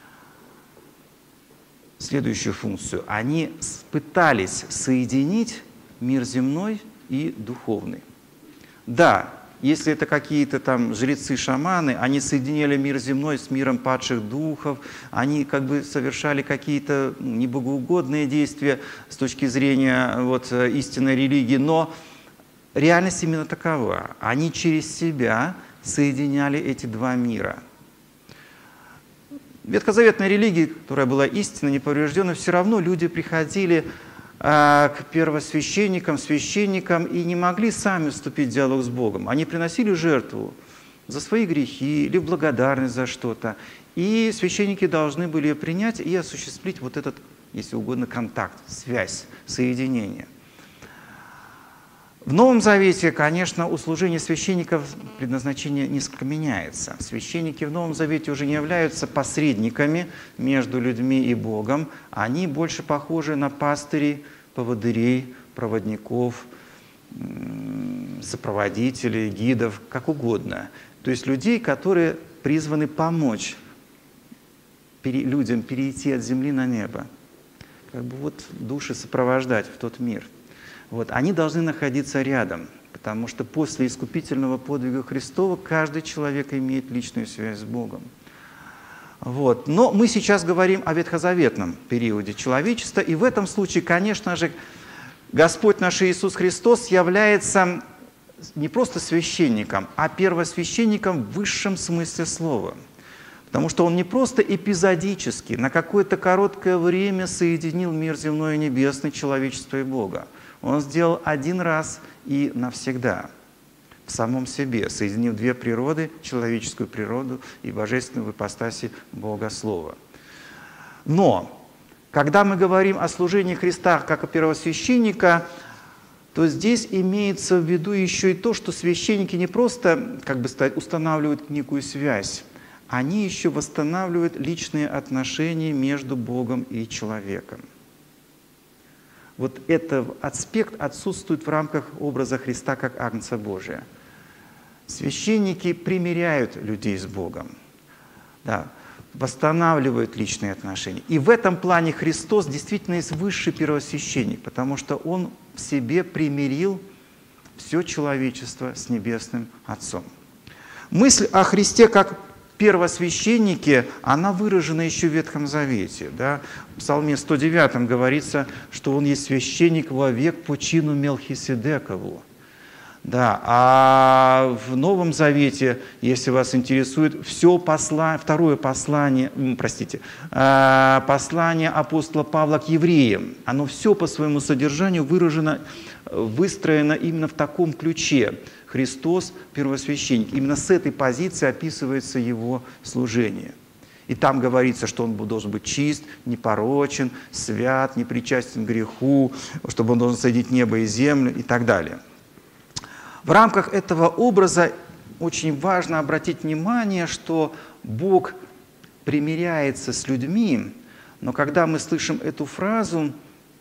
следующую функцию. Они пытались соединить мир земной и духовный. Да, если это какие-то там жрецы-шаманы, они соединяли мир земной с миром падших духов, они как бы совершали какие-то небогоугодные действия с точки зрения вот, истинной религии, но реальность именно такова. Они через себя соединяли эти два мира. Ветхозаветной религии, которая была истинно неповрежденной, все равно люди приходили к первосвященникам, священникам и не могли сами вступить в диалог с Богом. Они приносили жертву за свои грехи или в благодарность за что-то. И священники должны были ее принять и осуществить вот этот, если угодно, контакт, связь, соединение. В Новом Завете, конечно, у служения священников предназначение несколько меняется. Священники в Новом Завете уже не являются посредниками между людьми и Богом. Они больше похожи на пастырей, поводырей, проводников, сопроводителей, гидов, как угодно. То есть людей, которые призваны помочь людям перейти от земли на небо. Как бы вот души сопровождать в тот мир. Вот, они должны находиться рядом, потому что после искупительного подвига Христова каждый человек имеет личную связь с Богом. Вот. Но мы сейчас говорим о ветхозаветном периоде человечества, и в этом случае, конечно же, Господь наш Иисус Христос является не просто священником, а первосвященником в высшем смысле слова. Потому что Он не просто эпизодически, на какое-то короткое время соединил мир земной и небесный, человечество и Бога. Он сделал один раз и навсегда в самом себе, соединив две природы, человеческую природу и божественную в ипостаси Бога Слова. Но, когда мы говорим о служении Христа как о первосвященника, то здесь имеется в виду еще и то, что священники не просто, как бы сказать, устанавливают некую связь, они еще восстанавливают личные отношения между Богом и человеком. Вот этот аспект отсутствует в рамках образа Христа как Агнца Божия. Священники примиряют людей с Богом, да, восстанавливают личные отношения. И в этом плане Христос действительно есть высший первосвященник, потому что Он в себе примирил все человечество с Небесным Отцом. Мысль о Христе как первосвященнике, она выражена еще в Ветхом Завете. Да? В Псалме 109 говорится, что он есть священник вовек по чину Мелхиседекову. Да, а в Новом Завете, если вас интересует, второе послание, послание апостола Павла к евреям, оно все по своему содержанию выстроено именно в таком ключе. Христос – первосвященник. Именно с этой позиции описывается его служение. И там говорится, что он должен быть чист, непорочен, свят, не причастен к греху, чтобы он должен соединить небо и землю и так далее. В рамках этого образа очень важно обратить внимание, что Бог примиряется с людьми, Но когда мы слышим эту фразу,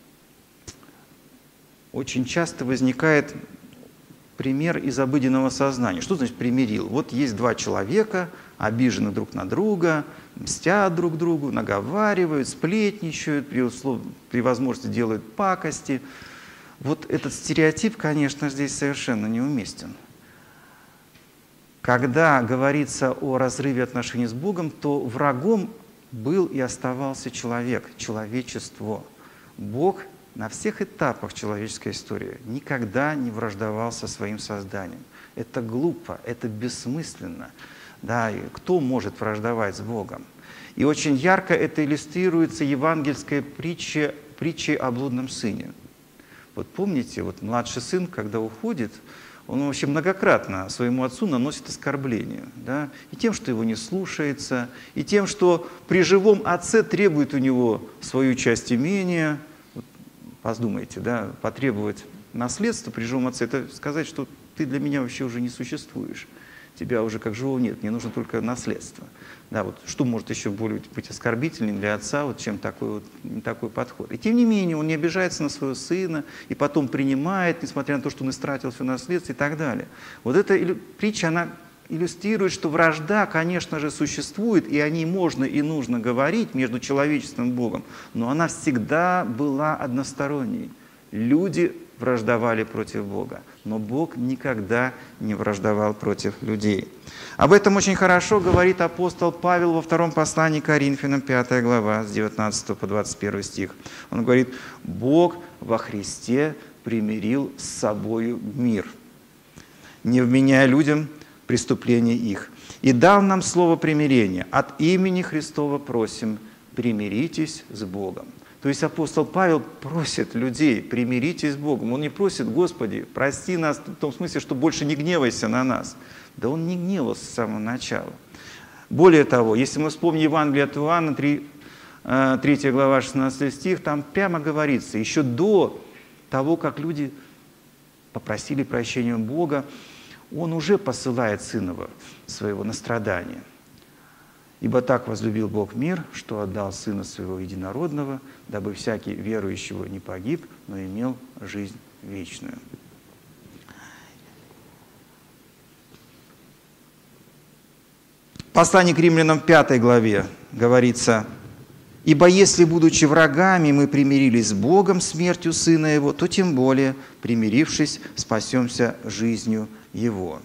очень часто возникает пример из обыденного сознания. Что значит примирил? Вот есть два человека, обижены друг на друга, мстят друг другу, наговаривают, сплетничают, при возможности делают пакости. Вот этот стереотип, конечно, здесь совершенно неуместен. Когда говорится о разрыве отношений с Богом, то врагом был и оставался человек, человечество. Бог на всех этапах человеческой истории никогда не враждовал со своим созданием. Это глупо, это бессмысленно. Да, и кто может враждовать с Богом? И очень ярко это иллюстрируется евангельской притчей о блудном сыне. Вот помните, вот младший сын, когда уходит, он вообще многократно своему отцу наносит оскорбление. Да? И тем, что его не слушается, и тем, что при живом отце требует у него свою часть имения. Вот подумайте, да, потребовать наследства при живом отце, это сказать, что ты для меня вообще уже не существуешь. Тебя уже как живого нет, мне нужно только наследство. Да, вот что может еще более быть оскорбительнее для отца, вот, чем такой подход. И тем не менее он не обижается на своего сына, и потом принимает, несмотря на то, что он истратил все наследство и так далее. Вот эта притча, она иллюстрирует, что вражда, конечно же, существует, и о ней можно и нужно говорить между человечеством и Богом, но она всегда была односторонней. Люди враждовали против Бога, но Бог никогда не враждовал против людей. Об этом очень хорошо говорит апостол Павел во втором послании к Коринфянам, 5 глава, с 19 по 21 стих. Он говорит: «Бог во Христе примирил с собою мир, не вменяя людям преступления их, и дал нам слово примирения. От имени Христова просим, примиритесь с Богом». То есть апостол Павел просит людей: примиритесь с Богом. Он не просит: Господи, прости нас, в том смысле, что больше не гневайся на нас. Да он не гневался с самого начала. Более того, если мы вспомним Евангелие от Иоанна, 3 глава, 16 стих, там прямо говорится, еще до того, как люди попросили прощения Бога, Он уже посылает Сына Своего на страдания. «Ибо так возлюбил Бог мир, что отдал Сына Своего Единородного, дабы всякий верующий не погиб, но имел жизнь вечную». В послании к Римлянам 5 главе говорится: «Ибо если, будучи врагами, мы примирились с Богом смертью Сына Его, то тем более, примирившись, спасемся жизнью Его».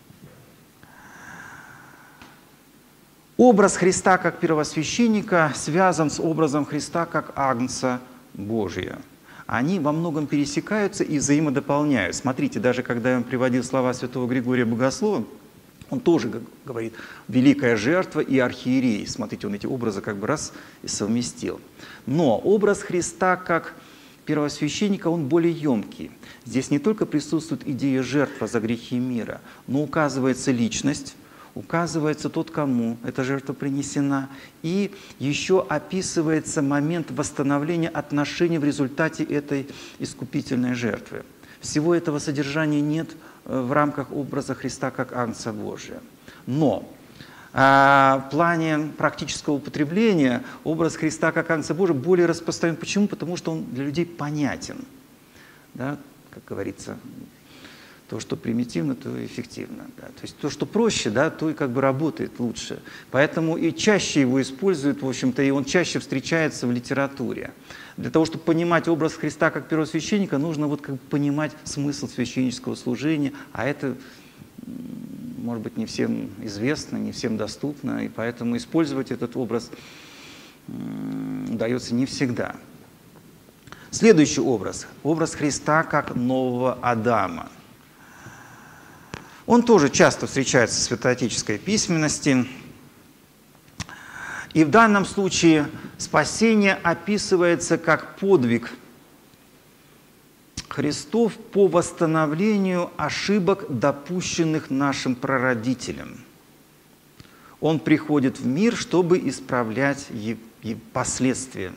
Образ Христа как первосвященника связан с образом Христа как Агнца Божия. Они во многом пересекаются и взаимодополняют. Смотрите, даже когда я вам приводил слова святого Григория Богослова, он тоже говорит: «великая жертва» и «архиерей». Смотрите, он эти образы как бы раз и совместил. Но образ Христа как первосвященника, он более емкий. Здесь не только присутствует идея жертвы за грехи мира, но указывается личность, указывается тот, кому эта жертва принесена, и еще описывается момент восстановления отношений в результате этой искупительной жертвы. Всего этого содержания нет в рамках образа Христа как Агнца Божия. Но в плане практического употребления образ Христа как Агнца Божия более распространен. Почему? Потому что он для людей понятен. Да? Как говорится, то, что примитивно, то и эффективно. Да. То есть то, что проще, да, то и как бы работает лучше. Поэтому и чаще его используют, в общем-то, и он чаще встречается в литературе. Для того, чтобы понимать образ Христа как первосвященника, нужно вот как бы понимать смысл священнического служения, а это, может быть, не всем известно, не всем доступно, и поэтому использовать этот образ удается не всегда. Следующий образ – образ Христа как нового Адама. Он тоже часто встречается в святоотеческой письменности. И в данном случае спасение описывается как подвиг Христов по восстановлению ошибок, допущенных нашим прародителям. Он приходит в мир, чтобы исправлять последствия.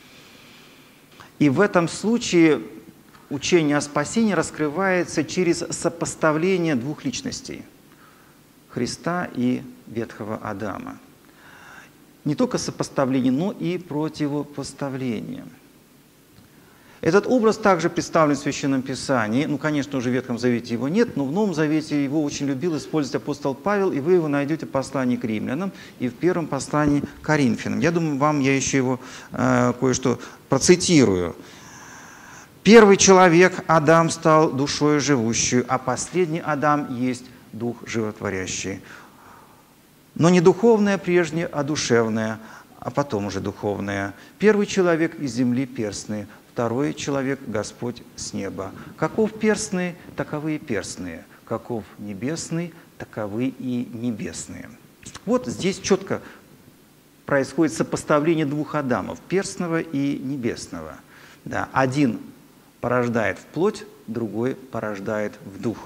И в этом случае учение о спасении раскрывается через сопоставление двух личностей – Христа и ветхого Адама. не только сопоставление, но и противопоставление. Этот образ также представлен в Священном Писании. Ну, конечно, уже в Ветхом Завете его нет, но в Новом Завете его очень любил использовать апостол Павел, и вы его найдете в послании к римлянам и в первом послании к Коринфянам. Я думаю, вам я еще его кое-что процитирую. «Первый человек, Адам, стал душою живущую, а последний Адам есть дух животворящий. Но не духовное прежнее, а душевное, а потом уже духовное. Первый человек из земли перстный, второй человек Господь с неба. Каков перстный, таковы и перстные. Каков небесный, таковы и небесные». Вот здесь четко происходит сопоставление двух Адамов, перстного и небесного. Да, один порождает в плоть, другой порождает в дух.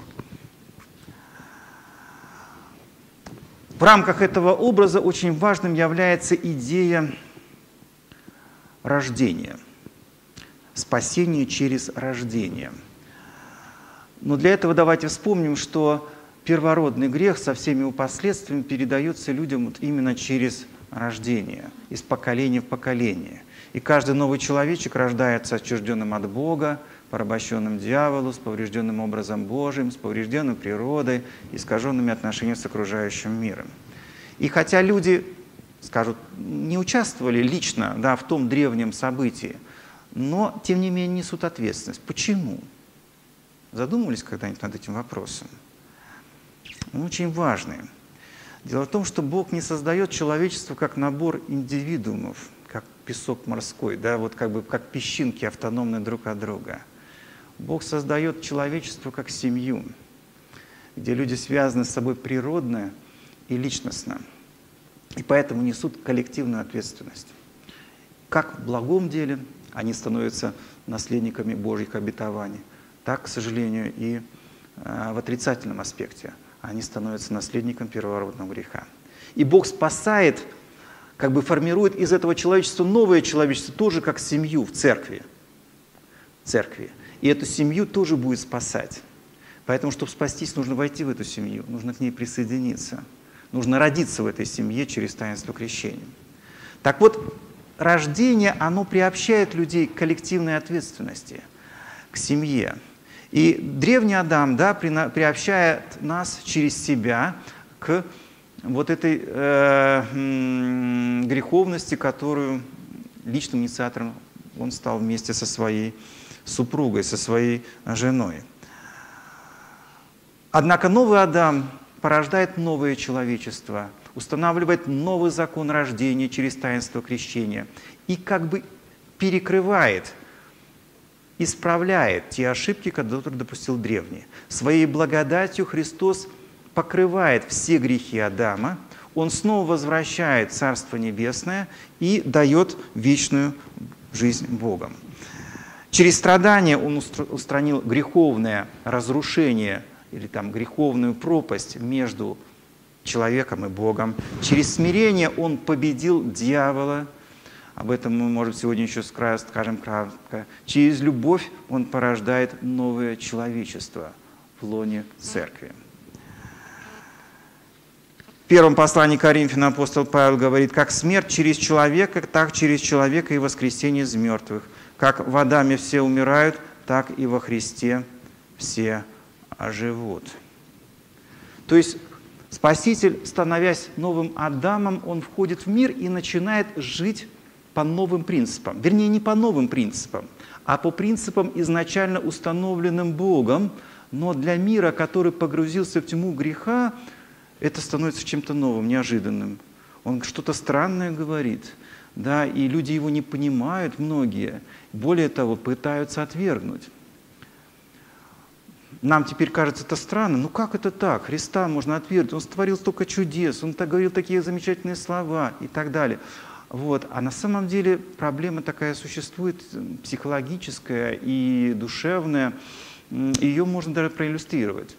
В рамках этого образа очень важным является идея рождения, спасение через рождение. Но для этого давайте вспомним, что первородный грех со всеми его последствиями передается людям вот именно через рождение, из поколения в поколение. И каждый новый человечек рождается отчужденным от Бога, порабощенным дьяволу, с поврежденным образом Божиим, с поврежденной природой, искаженными отношениями с окружающим миром. И хотя люди, скажут, не участвовали лично, да, в том древнем событии, но, тем не менее, несут ответственность. Почему? Задумывались когда-нибудь над этим вопросом? Он очень важный. Дело в том, что Бог не создает человечество как набор индивидуумов, как песок морской, да, вот как бы как песчинки, автономные друг от друга. Бог создает человечество как семью, где люди связаны с собой природно и личностно, и поэтому несут коллективную ответственность. Как в благом деле они становятся наследниками Божьих обетований, так, к сожалению, и в отрицательном аспекте они становятся наследником первородного греха. И Бог спасает, как бы формирует из этого человечества новое человечество, тоже как семью в церкви. И эту семью тоже будет спасать. Поэтому, чтобы спастись, нужно войти в эту семью, нужно к ней присоединиться. Нужно родиться в этой семье через таинство крещения. Так вот, рождение, оно приобщает людей к коллективной ответственности, к семье. И древний Адам, да, приобщает нас через себя к вот этой греховности, которую личным инициатором он стал вместе со своей супругой, со своей женой. Однако новый Адам порождает новое человечество, устанавливает новый закон рождения через таинство крещения и как бы перекрывает, исправляет те ошибки, которые допустил древний. Своей благодатью Христос покрывает все грехи Адама, Он снова возвращает Царство Небесное и дает вечную жизнь Богом. Через страдания Он устранил греховное разрушение или там греховную пропасть между человеком и Богом. Через смирение Он победил дьявола. Об этом мы, может, сегодня еще скажем кратко. Через любовь Он порождает новое человечество в лоне Церкви. В первом послании к Коринфянам апостол Павел говорит: «Как смерть через человека, так через человека и воскресение из мертвых. Как в Адаме все умирают, так и во Христе все оживут». То есть Спаситель, становясь новым Адамом, Он входит в мир и начинает жить по новым принципам. Вернее, не по новым принципам, а по принципам, изначально установленным Богом, но для мира, который погрузился в тьму греха, это становится чем-то новым, неожиданным. Он что-то странное говорит, да, и люди его не понимают, многие. Более того, пытаются отвергнуть. Нам теперь кажется это странно. Ну как это так? Христа можно отвергнуть. Он сотворил столько чудес, Он говорил такие замечательные слова и так далее. Вот. А на самом деле проблема такая существует, психологическая и душевная. Ее можно даже проиллюстрировать.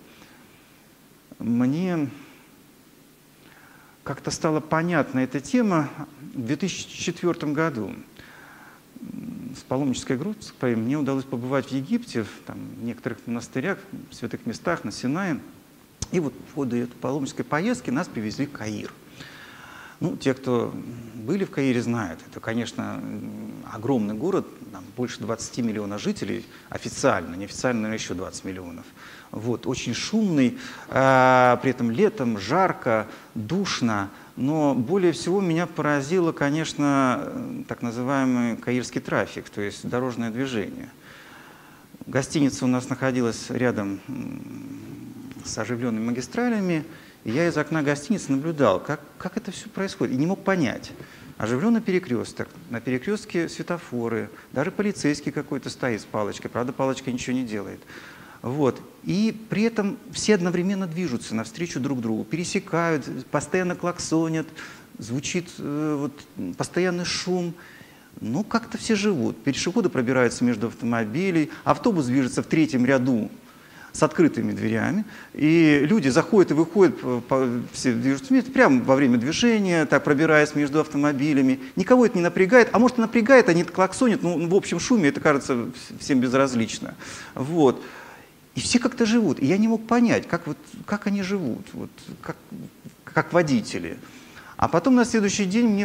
Мне как-то стала понятна эта тема в 2004 году. С паломнической группой мне удалось побывать в Египте, в некоторых монастырях, в святых местах, на Синае. И вот в ходе этой паломнической поездки нас привезли в Каир. Ну, те, кто были в Каире, знают. Это, конечно, огромный город, там больше 20 миллионов жителей, официально, неофициально, наверное, еще 20 миллионов. Вот, очень шумный, при этом летом жарко, душно. Но более всего меня поразило, конечно, так называемый каирский трафик, то есть дорожное движение. Гостиница у нас находилась рядом с оживленными магистралями, и я из окна гостиницы наблюдал, как это все происходит, и не мог понять. Оживленный перекресток, на перекрестке светофоры, даже полицейский какой-то стоит с палочкой, правда, палочка ничего не делает. Вот. И при этом все одновременно движутся навстречу друг другу, пересекают, постоянно клаксонят, звучит постоянный шум. Ну, как-то все живут. Пешеходы пробираются между автомобилей, автобус движется в третьем ряду с открытыми дверями, и люди заходят и выходят, все движутся вместе, прямо во время движения, так пробираясь между автомобилями. Никого это не напрягает, а может и напрягает, они клаксонят, но в общем шуме это кажется всем безразлично. Вот. И все как-то живут. И я не мог понять, как они живут, как водители. А потом на следующий день мне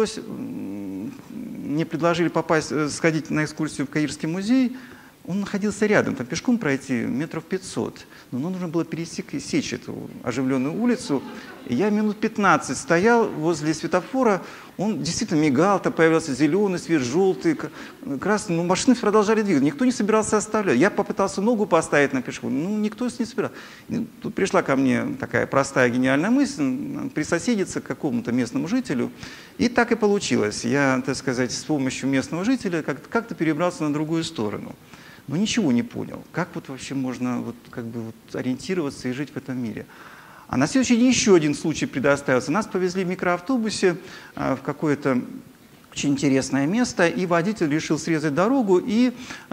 предложили сходить на экскурсию в Каирский музей. Он находился рядом, там пешком пройти метров 500. Но нужно было пересечь эту оживленную улицу. И я минут 15 стоял возле светофора. Он действительно мигал, там появился зеленый свет, желтый, красный. Но машины продолжали двигаться. Никто не собирался оставлять. Я попытался ногу поставить на пешехода. Ну, никто не собирался. Тут пришла ко мне такая простая гениальная мысль присоседиться к какому-то местному жителю. И так и получилось. Я, так сказать, с помощью местного жителя как-то перебрался на другую сторону. Но ничего не понял. Как вообще можно ориентироваться и жить в этом мире? А на следующий день еще один случай предоставился. Нас повезли в микроавтобусе в какое-то очень интересное место, и водитель решил срезать дорогу и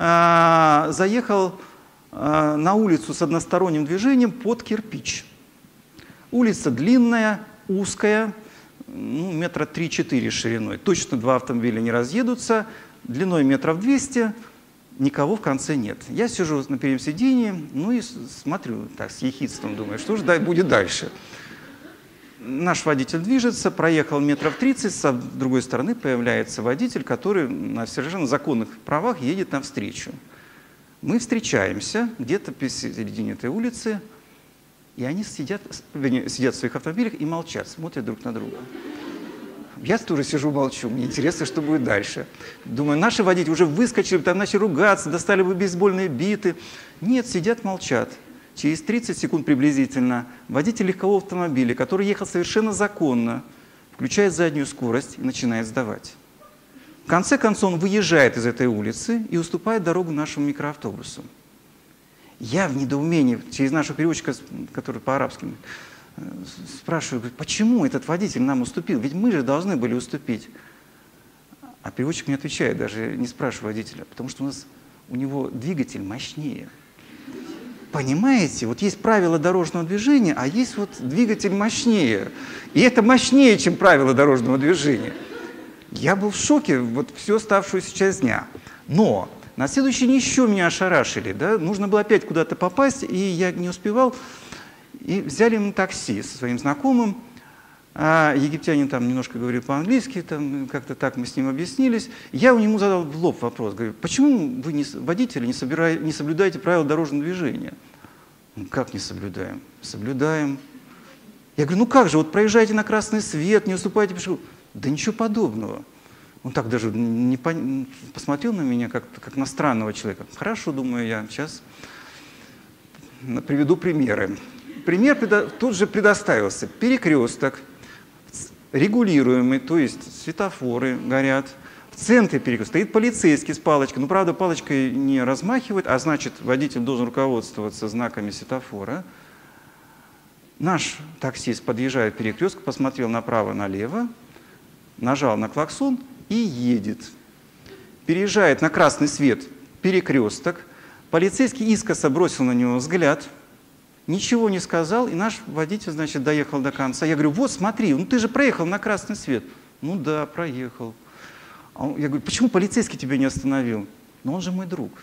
заехал на улицу с односторонним движением под кирпич. Улица длинная, узкая, метра 3-4 шириной. Точно два автомобиля не разъедутся, длиной метров 200. Никого в конце нет. Я сижу на переднем сиденье, и смотрю так с ехидством, думаю, что же будет дальше. Наш водитель движется, проехал метров 30, с другой стороны появляется водитель, который на совершенно законных правах едет навстречу. Мы встречаемся где-то посередине этой улицы, и они сидят в своих автомобилях и молчат, смотрят друг на друга. Я тоже сижу, молчу, мне интересно, что будет дальше. Думаю, наши водители уже выскочили, там начали ругаться, достали бы бейсбольные биты. Нет, сидят, молчат. Через 30 секунд приблизительно водитель легкового автомобиля, который ехал совершенно законно, включает заднюю скорость и начинает сдавать. В конце концов он выезжает из этой улицы и уступает дорогу нашему микроавтобусу. Я в недоумении, через нашего переводчика, который по-арабски, спрашиваю, почему этот водитель нам уступил? Ведь мы же должны были уступить. А переводчик мне отвечает, даже не спрашивая водителя, потому что у него двигатель мощнее. Понимаете, вот есть правила дорожного движения, а есть двигатель мощнее. И это мощнее, чем правила дорожного движения. Я был в шоке всю оставшуюся часть дня. Но на следующий день еще меня ошарашили. Да? Нужно было опять куда-то попасть, и я не успевал. И взяли мы такси со своим знакомым. Египтянин там немножко говорил по-английски, как-то так мы с ним объяснились. Я у него задал в лоб вопрос, говорю, почему вы, водители, не соблюдаете правила дорожного движения? Как не соблюдаем? Соблюдаем. Я говорю, как же, проезжаете на красный свет, не уступаете пешеходу. Да ничего подобного. Он так даже посмотрел на меня, как на странного человека. Хорошо, думаю я, сейчас приведу примеры. Пример тут же предоставился. Перекресток, регулируемый, то есть светофоры горят. В центре перекрестка стоит полицейский с палочкой. Правда, палочкой не размахивает, а значит, водитель должен руководствоваться знаками светофора. Наш таксист подъезжает к перекрестку, посмотрел направо-налево, нажал на клаксон и едет. Переезжает на красный свет перекресток. Полицейский искоса бросил на него взгляд. Ничего не сказал, и наш водитель, доехал до конца. Я говорю, смотри, ты же проехал на красный свет. Ну да, проехал. Я говорю, почему полицейский тебя не остановил? Он же мой друг.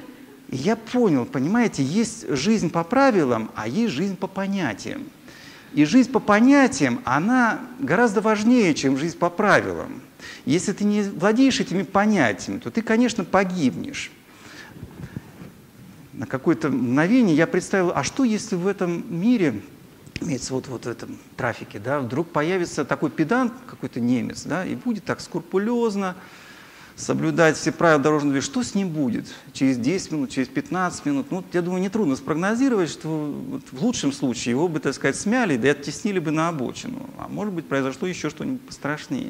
И я понял, понимаете, есть жизнь по правилам, а есть жизнь по понятиям. И жизнь по понятиям, она гораздо важнее, чем жизнь по правилам. Если ты не владеешь этими понятиями, то ты, конечно, погибнешь. На какое-то мгновение я представил, а что если в этом мире, имеется вот в этом трафике, да, вдруг появится такой педант, какой-то немец, да, и будет так скрупулезно соблюдать все правила дорожного движения, что с ним будет через 10 минут, через 15 минут? Ну, я думаю, нетрудно спрогнозировать, что вот в лучшем случае его бы, так сказать, смяли, да и оттеснили бы на обочину. А может быть, произошло еще что-нибудь пострашнее.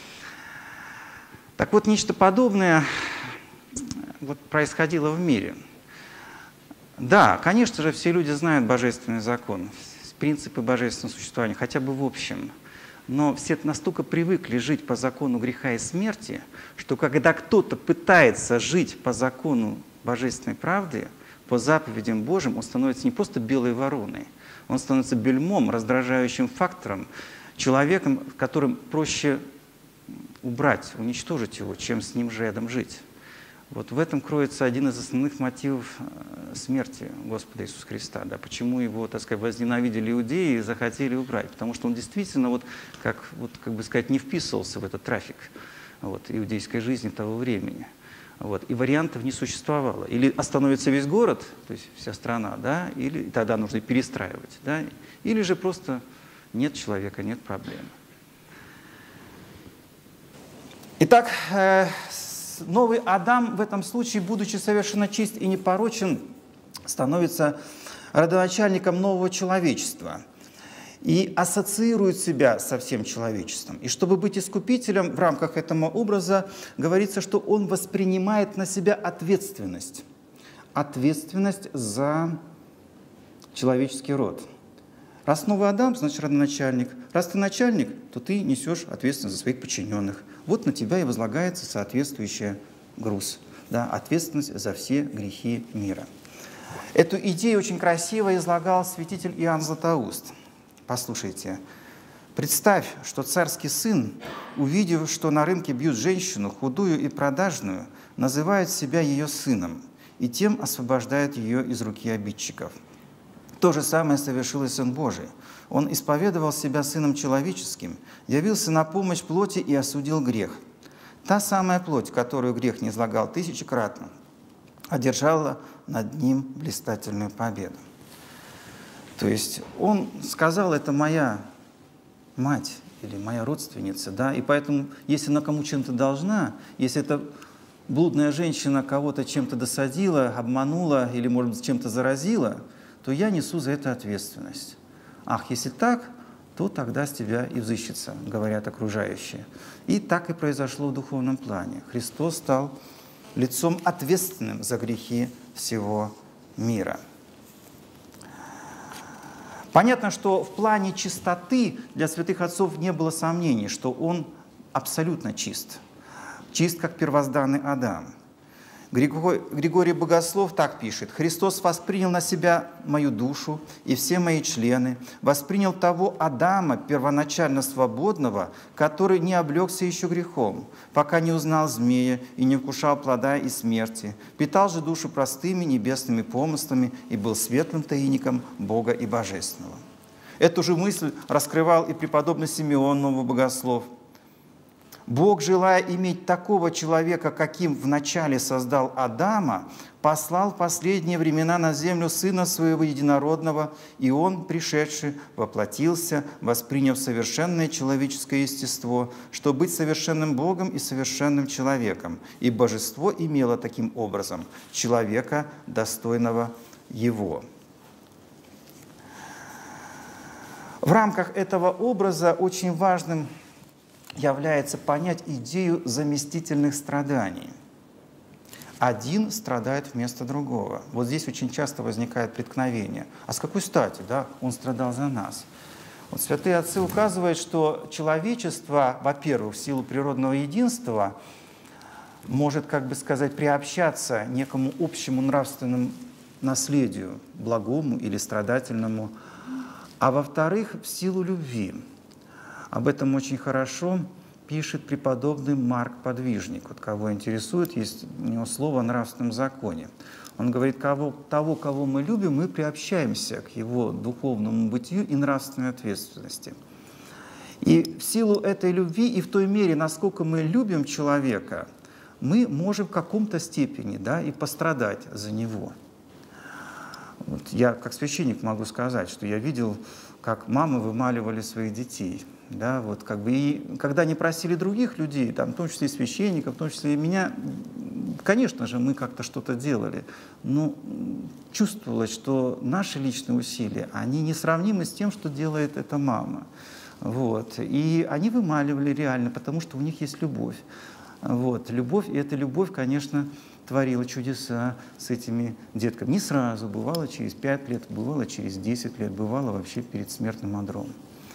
Так вот, нечто подобное вот происходило в мире. Да, конечно же, все люди знают божественный закон, принципы божественного существования, хотя бы в общем. Но все настолько привыкли жить по закону греха и смерти, что когда кто-то пытается жить по закону божественной правды, по заповедям Божьим, он становится не просто белой вороной, он становится бельмом, раздражающим фактором, человеком, которым проще убрать, уничтожить его, чем с ним же рядом жить. Вот в этом кроется один из основных мотивов смерти Господа Иисуса Христа. Да, почему его, так сказать, возненавидели иудеи и захотели убрать? Потому что он действительно, вот, как бы сказать, не вписывался в этот трафик вот, иудейской жизни того времени. Вот, и вариантов не существовало. Или остановится весь город, то есть вся страна, да, или тогда нужно перестраивать, да, или же просто нет человека, нет проблемы. Итак, новый Адам в этом случае, будучи совершенно чист и непорочен, становится родоначальником нового человечества и ассоциирует себя со всем человечеством. И чтобы быть искупителем в рамках этого образа, говорится, что он воспринимает на себя ответственность. Ответственность за человеческий род. Раз новый Адам, значит родоначальник. Раз ты начальник, то ты несешь ответственность за своих подчиненных. Вот на тебя и возлагается соответствующий груз, да, ответственность за все грехи мира. Эту идею очень красиво излагал святитель Иоанн Златоуст. Послушайте, представь, что царский сын, увидев, что на рынке бьют женщину, худую и продажную, называет себя ее сыном и тем освобождает ее из руки обидчиков. То же самое совершил и Сын Божий. Он исповедовал себя Сыном Человеческим, явился на помощь плоти и осудил грех. Та самая плоть, которую грех низлагал тысячекратно, одержала над ним блистательную победу. То есть он сказал, это моя мать или моя родственница, да, и поэтому, если она кому чем-то должна, если эта блудная женщина кого-то чем-то досадила, обманула или, может быть, чем-то заразила, то я несу за это ответственность. Ах, если так, то тогда с тебя и взыщется, говорят окружающие. И так и произошло в духовном плане. Христос стал лицом ответственным за грехи всего мира. Понятно, что в плане чистоты для святых отцов не было сомнений, что он абсолютно чист. Чист, как первозданный Адам. Григорий Богослов так пишет: «Христос воспринял на себя мою душу и все мои члены, воспринял того Адама, первоначально свободного, который не облегся еще грехом, пока не узнал змея и не вкушал плода и смерти, питал же душу простыми небесными помыслами и был светлым тайником Бога и Божественного». Эту же мысль раскрывал и преподобный Симеон Новобогослов. Бог, желая иметь такого человека, каким вначале создал Адама, послал в последние времена на землю Сына Своего Единородного, и Он, пришедший, воплотился, восприняв совершенное человеческое естество, чтобы быть совершенным Богом и совершенным человеком. И Божество имело таким образом человека, достойного Его. В рамках этого образа очень важным является понять идею заместительных страданий. Один страдает вместо другого. Вот здесь очень часто возникает преткновение. А с какой стати, да, он страдал за нас? Вот святые отцы указывают, что человечество, во-первых, в силу природного единства, может, как бы сказать, приобщаться к некому общему нравственному наследию, благому или страдательному, а во-вторых, в силу любви. Об этом очень хорошо пишет преподобный Марк Подвижник. Вот кого интересует, есть у него слово о нравственном законе. Он говорит, того, кого мы любим, мы приобщаемся к его духовному бытию и нравственной ответственности. И в силу этой любви и в той мере, насколько мы любим человека, мы можем в каком-то степени, да, и пострадать за него. Вот я как священник могу сказать, что я видел, как мамы вымаливали своих детей. Да, вот как бы, и когда они просили других людей, там, в том числе и священников, в том числе и меня, конечно же, мы как-то что-то делали, но чувствовалось, что наши личные усилия, они несравнимы с тем, что делает эта мама. Вот. И они вымаливали реально, потому что у них есть любовь. Вот. Любовь, и эта любовь, конечно, творила чудеса с этими детками. Не сразу, бывало через 5 лет, бывало через 10 лет, бывало вообще перед смертным одром.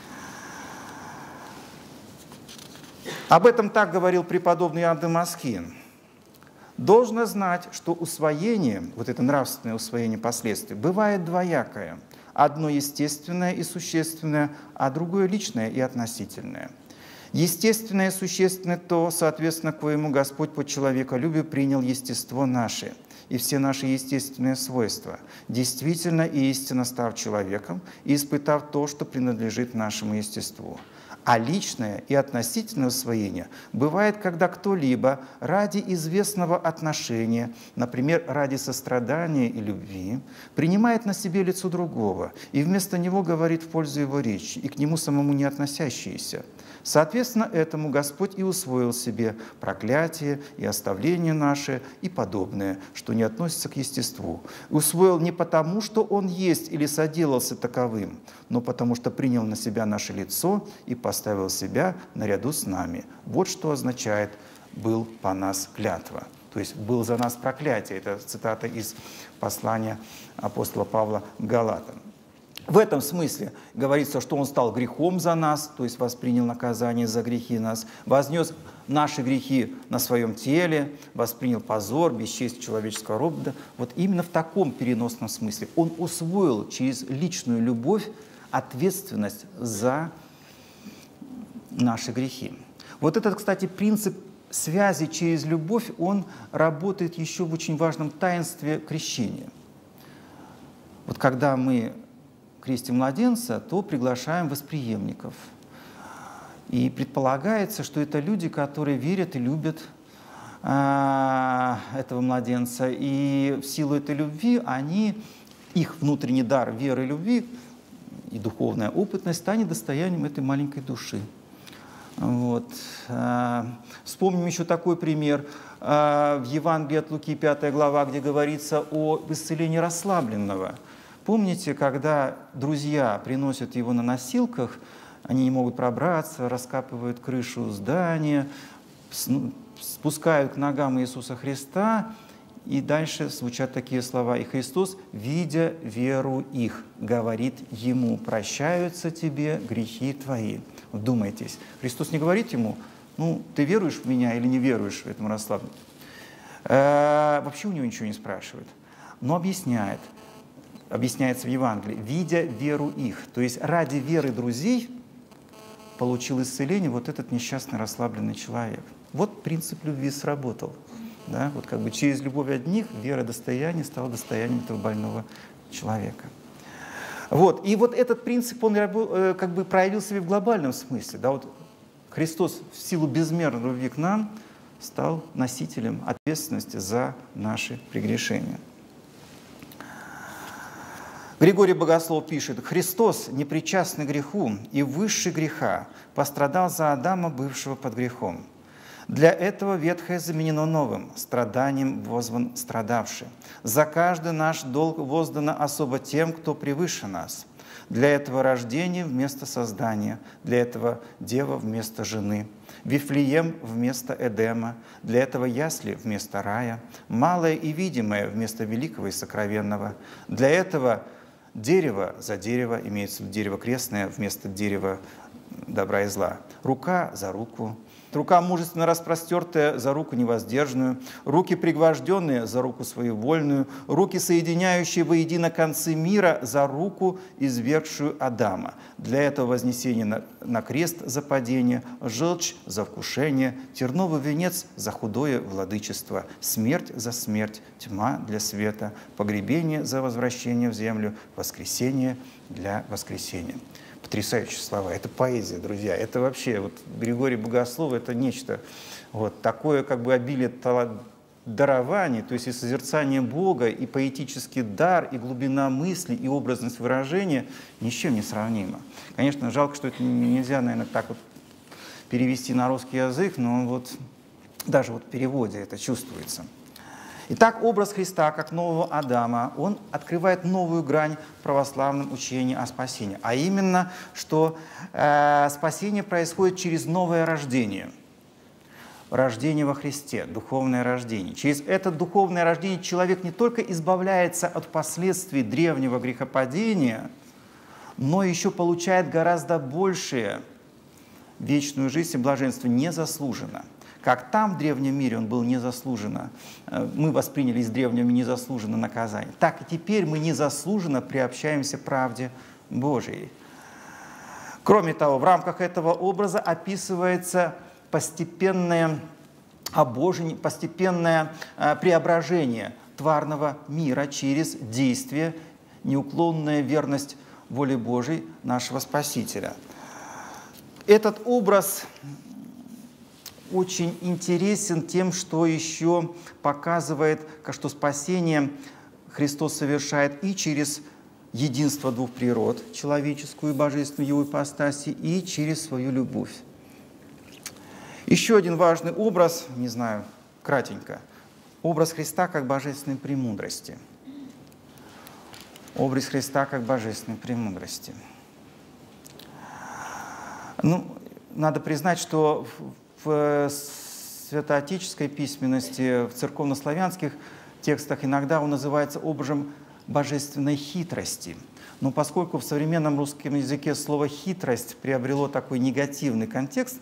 Об этом так говорил преподобный Иоанн Дамаскин. Должно знать, что усвоение, вот это нравственное усвоение последствий, бывает двоякое. Одно естественное и существенное, а другое личное и относительное. Естественное и существенное то, соответственно, к коему Господь по человеколюбию принял естество наше и все наши естественные свойства, действительно и истинно став человеком и испытав то, что принадлежит нашему естеству. А личное и относительное усвоение бывает, когда кто-либо ради известного отношения, например, ради сострадания и любви, принимает на себе лицо другого и вместо него говорит в пользу его речи и к нему самому не относящиеся. Соответственно, этому Господь и усвоил себе проклятие и оставление наше и подобное, что не относится к естеству. Усвоил не потому, что Он есть или соделался таковым, но потому что принял на себя наше лицо и поставил себя наряду с нами. Вот что означает «был по нас клятва». То есть «был за нас проклятие». Это цитата из послания апостола Павла к Галатам. В этом смысле говорится, что Он стал грехом за нас, то есть воспринял наказание за грехи нас, вознес наши грехи на своем теле, воспринял позор, бесчестие человеческого рода. Вот именно в таком переносном смысле Он усвоил через личную любовь ответственность за наши грехи. Вот этот, кстати, принцип связи через любовь, он работает еще в очень важном таинстве крещения. Вот когда мы крестим младенца, то приглашаем восприемников. И предполагается, что это люди, которые верят и любят этого младенца. И в силу этой любви их внутренний дар веры и любви и духовная опытность станет достоянием этой маленькой души. Вот. Вспомним еще такой пример в Евангелии от Луки, 5 глава, где говорится о исцелении расслабленного. Помните, когда друзья приносят его на носилках, они не могут пробраться, раскапывают крышу здания, спускают к ногам Иисуса Христа, и дальше звучат такие слова. «И Христос, видя веру их, говорит ему: прощаются тебе грехи твои». Вдумайтесь, Христос не говорит ему: ну, ты веруешь в меня или не веруешь в этому расслабленному? Вообще у него ничего не спрашивает, но объясняется в Евангелии, видя веру их. То есть ради веры друзей получил исцеление вот этот несчастный расслабленный человек. Вот принцип любви сработал. Да? Вот как бы через любовь одних вера достояния стала достоянием этого больного человека. Вот. И вот этот принцип, он как бы проявил себя в глобальном смысле. Да? Вот Христос в силу безмерной любви к нам стал носителем ответственности за наши прегрешения. Григорий Богослов пишет: «Христос, непричастный греху и выше греха, пострадал за Адама, бывшего под грехом. Для этого ветхое заменено новым, страданием возван страдавший. За каждый наш долг воздано особо тем, кто превыше нас. Для этого рождение вместо создания, для этого дева вместо жены, Вифлеем вместо Эдема, для этого ясли вместо рая, малое и видимое вместо великого и сокровенного, для этого дерево за дерево, имеется в виду дерево крестное вместо дерева добра и зла, рука за руку, рука мужественно распростертая за руку невоздержанную, руки пригвожденные за руку своевольную, руки, соединяющие воедино концы мира, за руку, извергшую Адама. Для этого вознесение на крест за падение, желчь за вкушение, терновый венец за худое владычество, смерть за смерть, тьма для света, погребение за возвращение в землю, воскресение для воскресения. Потрясающие слова. Это поэзия, друзья. Это вообще, вот Григорий Богослов, это нечто вот такое, как бы обилие дарований, то есть и созерцание Бога, и поэтический дар, и глубина мысли, и образность выражения ни с чем не сравнимо. Конечно, жалко, что это нельзя, наверное, так вот перевести на русский язык, но вот даже вот в переводе это чувствуется. Итак, образ Христа как нового Адама, он открывает новую грань в православном учении о спасении, а именно, что спасение происходит через новое рождение, рождение во Христе, духовное рождение. Через это духовное рождение человек не только избавляется от последствий древнего грехопадения, но еще получает гораздо большее вечную жизнь и блаженство незаслуженно. Как там, в древнем мире, он был незаслуженно, мы восприняли из древнего незаслуженно наказание, так и теперь мы незаслуженно приобщаемся к правде Божией. Кроме того, в рамках этого образа описывается постепенное обожение, постепенное преображение тварного мира через действие, неуклонная верность воле Божией нашего Спасителя. Этот образ очень интересен тем, что еще показывает, что спасение Христос совершает и через единство двух природ, человеческую и божественную его ипостаси, и через свою любовь. Еще один важный образ, не знаю, кратенько, образ Христа как божественной премудрости. Образ Христа как божественной премудрости. Ну, надо признать, что в святоотеческой письменности, в церковнославянских текстах иногда он называется образом божественной хитрости. Но поскольку в современном русском языке слово «хитрость» приобрело такой негативный контекст,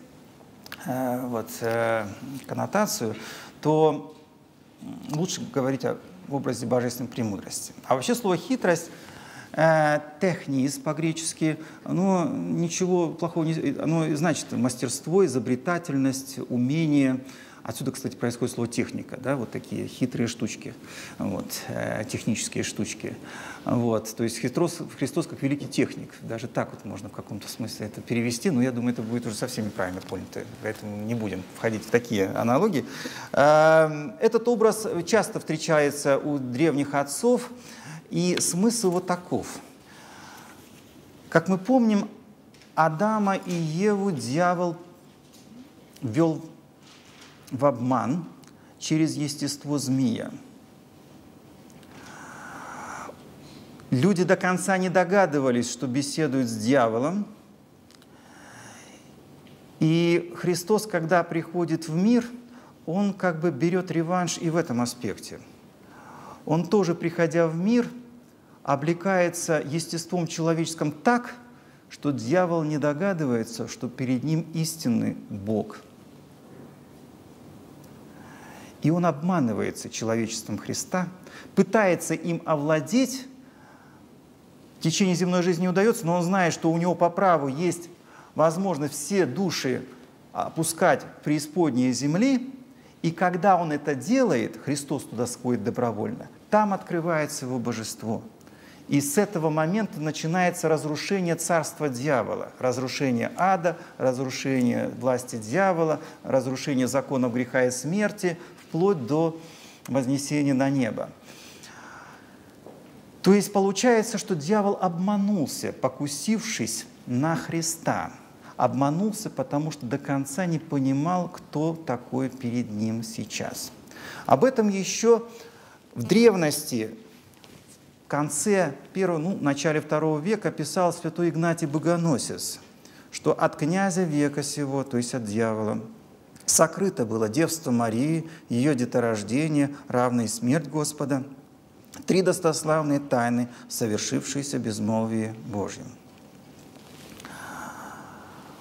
коннотацию, то лучше говорить об образе божественной премудрости. А вообще слово «хитрость» технис по-гречески, оно ничего плохого не... Оно значит мастерство, изобретательность, умение. Отсюда, кстати, происходит слово техника, да, вот такие хитрые штучки, вот, технические штучки. Вот, то есть Христос как великий техник. Даже так вот можно в каком-то смысле это перевести, но я думаю, это будет уже совсем неправильно понято, поэтому не будем входить в такие аналогии. Этот образ часто встречается у древних отцов, и смысл вот таков. Как мы помним, Адама и Еву дьявол ввел в обман через естество змея. Люди до конца не догадывались, что беседуют с дьяволом. И Христос, когда приходит в мир, Он как бы берет реванш и в этом аспекте. Он тоже, приходя в мир, облекается естеством человеческим так, что дьявол не догадывается, что перед ним истинный Бог. И он обманывается человечеством Христа, пытается им овладеть, в течение земной жизни не удается, но он знает, что у него по праву есть возможность все души опускать в преисподние земли, и когда он это делает, Христос туда сходит добровольно, там открывается его божество. И с этого момента начинается разрушение царства дьявола, разрушение ада, разрушение власти дьявола, разрушение законов греха и смерти, вплоть до вознесения на небо. То есть получается, что дьявол обманулся, покусившись на Христа. Обманулся, потому что до конца не понимал, кто такой перед ним сейчас. Об этом еще в древности, в конце начале II века писал святой Игнатий Богоносец, что от князя века сего, то есть от дьявола, сокрыто было девство Марии, ее деторождение, равная смерть Господа, 3 достославные тайны, совершившиеся в безмолвии Божьем. Кто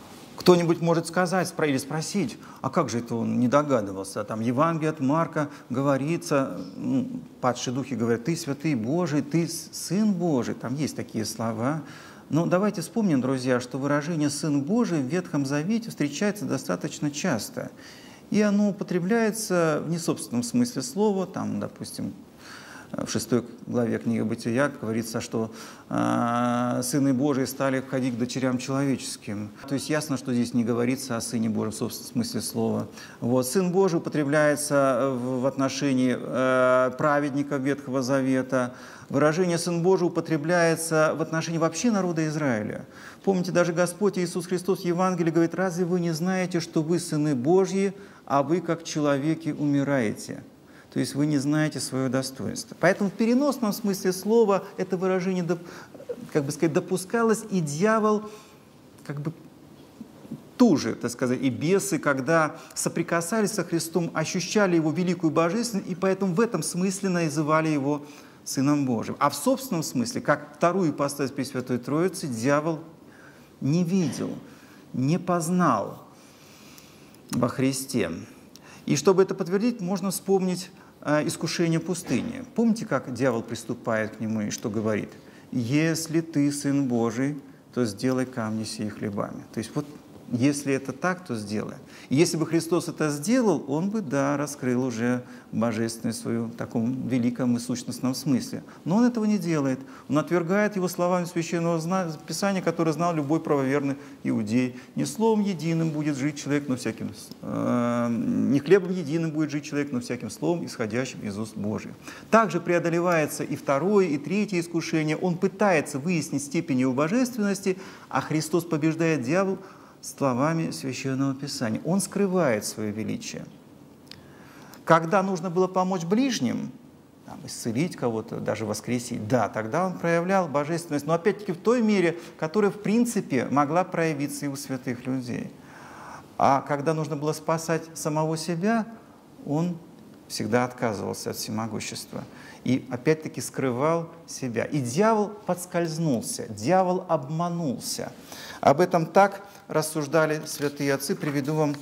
Кто-нибудь может сказать или спросить, а как же это он не догадывался? Там Евангелие от Марка говорится, падшие духи говорят, ты святый Божий, ты Сын Божий, там есть такие слова. Но давайте вспомним, друзья, что выражение «Сын Божий» в Ветхом Завете встречается достаточно часто. И оно употребляется в несобственном смысле слова, там, допустим, в 6 главе книги Бытия говорится, что сыны Божии стали ходить к дочерям человеческим. То есть ясно, что здесь не говорится о Сыне Божьем в собственном смысле слова. Вот. Сын Божий употребляется в отношении праведников Ветхого Завета. Выражение «Сын Божий» употребляется в отношении вообще народа Израиля. Помните, даже Господь Иисус Христос в Евангелии говорит, «Разве вы не знаете, что вы сыны Божьи, а вы, как человеки, умираете?» То есть вы не знаете свое достоинство. Поэтому в переносном смысле слова это выражение, как бы сказать, допускалось, и дьявол, как бы туже, так сказать, и бесы, когда соприкасались со Христом, ощущали Его великую божественность, и поэтому в этом смысле называли Его Сыном Божьим. А в собственном смысле, как вторую ипостась Пресвятой Троицы, дьявол не видел, не познал во Христе. И чтобы это подтвердить, можно вспомнить искушение пустыни. Помните, как дьявол приступает к нему и что говорит? «Если ты Сын Божий, то сделай камни сии хлебами». То есть вот если это так, то сделай. И если бы Христос это сделал, Он бы, да, раскрыл уже божественность свою в таком великом и сущностном смысле. Но Он этого не делает. Он отвергает его словами Священного Писания, которое знал любой правоверный иудей. «Не словом единым будет жить человек, но всяким... не хлебом единым будет жить человек, но всяким словом, исходящим из уст Божьих». Также преодолевается и второе, и третье искушение. Он пытается выяснить степень его божественности, а Христос побеждает дьявола словами Священного Писания. Он скрывает свое величие. Когда нужно было помочь ближним, там, исцелить кого-то, даже воскресить, да, тогда он проявлял божественность, но опять-таки в той мере, которая в принципе могла проявиться и у святых людей. А когда нужно было спасать самого себя, он всегда отказывался от всемогущества и опять-таки скрывал себя. И дьявол подскользнулся, дьявол обманулся. Об этом так рассуждали святые отцы. Приведу вам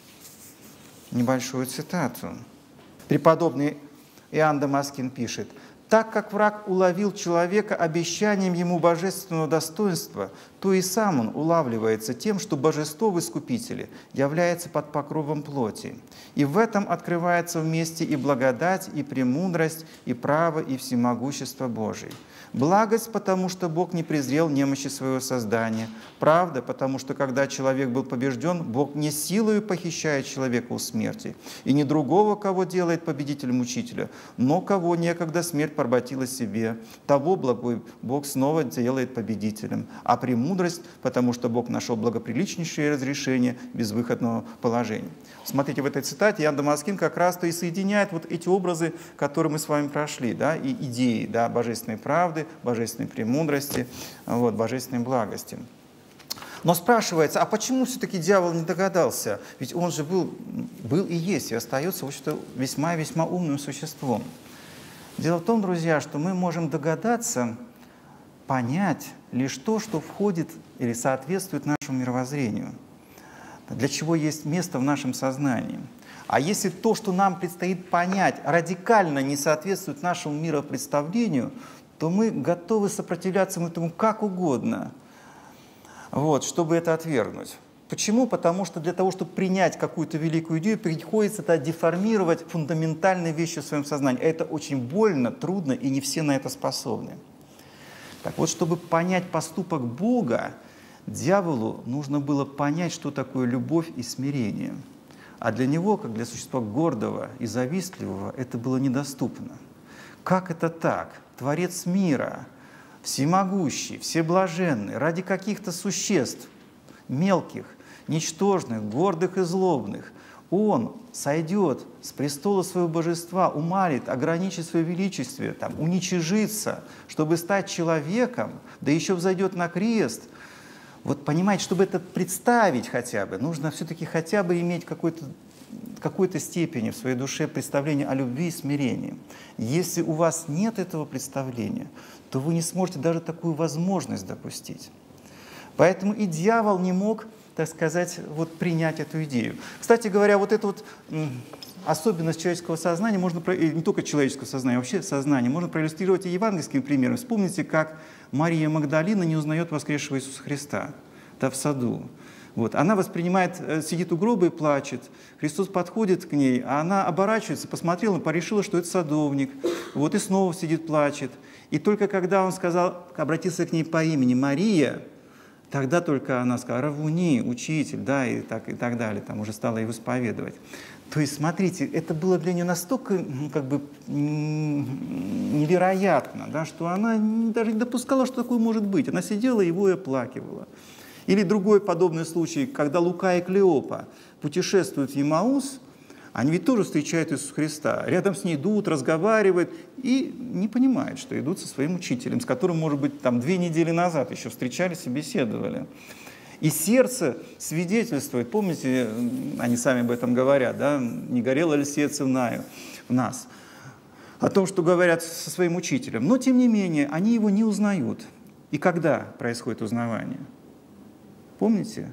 небольшую цитату. Преподобный Иоанн Дамаскин пишет: «Так как враг уловил человека обещанием ему божественного достоинства, то и сам он улавливается тем, что божество в Искупителе является под покровом плоти. И в этом открывается вместе и благодать, и премудрость, и право, и всемогущество Божие. Благость, потому что Бог не презрел немощи своего создания. Правда, потому что, когда человек был побежден, Бог не силою похищает человека у смерти, и не другого, кого делает победителем мучителя, но кого некогда смерть поработила себе. Того благой Бог снова делает победителем. А премудрость, потому что Бог нашел благоприличнейшее разрешение безвыходного положения». Смотрите, в этой цитате Иоанн Дамаскин как раз-то и соединяет вот эти образы, которые мы с вами прошли, да, и идеи, да, божественной правды, божественной премудрости, вот, божественной благости. Но спрашивается, а почему все-таки дьявол не догадался? Ведь он же был и есть, и остается, в общем-то, весьма-весьма умным существом. Дело в том, друзья, что мы можем догадаться, понять лишь то, что входит или соответствует нашему мировоззрению, для чего есть место в нашем сознании. А если то, что нам предстоит понять, радикально не соответствует нашему миропредставлению, то мы готовы сопротивляться этому как угодно, вот, чтобы это отвергнуть. Почему? Потому что для того, чтобы принять какую-то великую идею, приходится деформировать фундаментальные вещи в своем сознании. Это очень больно, трудно, и не все на это способны. Так вот, чтобы понять поступок Бога, дьяволу нужно было понять, что такое любовь и смирение. А для него, как для существа гордого и завистливого, это было недоступно. Как это так? Творец мира, всемогущий, всеблаженный, ради каких-то существ, мелких, ничтожных, гордых и злобных, Он сойдет с престола своего божества, умалит, ограничит свое величествие, там, уничижится, чтобы стать человеком, да еще взойдет на крест. Вот понимаете, чтобы это представить хотя бы, нужно все-таки хотя бы иметь какой-то степени в своей душе представление о любви и смирении. Если у вас нет этого представления, то вы не сможете даже такую возможность допустить. Поэтому и дьявол не мог так сказать, вот принять эту идею. Кстати говоря, вот эту вот особенность человеческого сознания, можно, не только человеческого сознания, вообще сознания, можно проиллюстрировать и евангельским примером. Вспомните, как Мария Магдалина не узнает воскресшего Иисуса Христа, да, в саду. Вот. Она воспринимает, сидит у гроба и плачет. Христос подходит к ней, а она оборачивается, посмотрела, порешила, что это садовник. Вот и снова сидит, плачет. И только когда он сказал, обратился к ней по имени Мария, тогда только она сказала: «Равуни, учитель», да, и так далее, там уже стала его исповедовать. То есть, смотрите, это было для нее настолько как бы невероятно, да, что она даже не допускала, что такое может быть. Она сидела и его и оплакивала. Или другой подобный случай, когда Лука и Клеопа путешествуют в Емаус, они ведь тоже встречают Иисуса Христа. Рядом с ней идут, разговаривают и не понимают, что идут со своим учителем, с которым, может быть, там 2 недели назад еще встречались и беседовали. И сердце свидетельствует, помните, они сами об этом говорят, да, не горело ли сердце в нас, о том, что говорят со своим учителем. Но, тем не менее, они его не узнают. И когда происходит узнавание? Помните?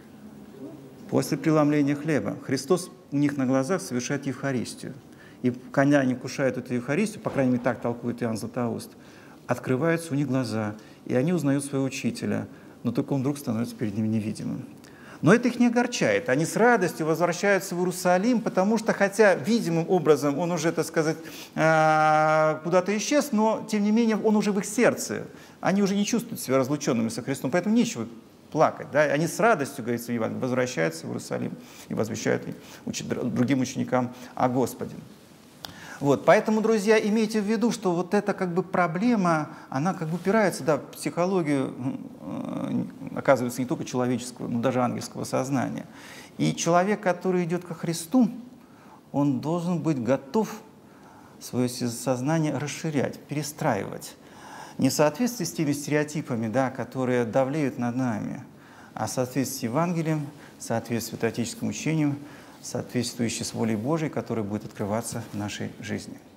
После преломления хлеба. Христос у них на глазах совершает Евхаристию. И когда они кушают эту Евхаристию, по крайней мере, так толкует Иоанн Златоуст, открываются у них глаза, и они узнают своего учителя, но только он вдруг становится перед ними невидимым. Но это их не огорчает. Они с радостью возвращаются в Иерусалим, потому что, хотя видимым образом он уже, так сказать, куда-то исчез, но, тем не менее, он уже в их сердце. Они уже не чувствуют себя разлученными со Христом, поэтому нечего плакать. Да? Они с радостью, говорится в Евангелии, возвращаются в Иерусалим и возвещают другим ученикам о Господе. Вот, поэтому, друзья, имейте в виду, что вот эта как бы проблема, она как бы упирается, да, в психологию, оказывается, не только человеческого, но даже ангельского сознания. И человек, который идет ко Христу, он должен быть готов свое сознание расширять, перестраивать. Не в соответствии с теми стереотипами, да, которые давлеют над нами, а в соответствии с Евангелием, в соответствии с теократическим учением, соответствующей с волей Божией, которая будет открываться в нашей жизни.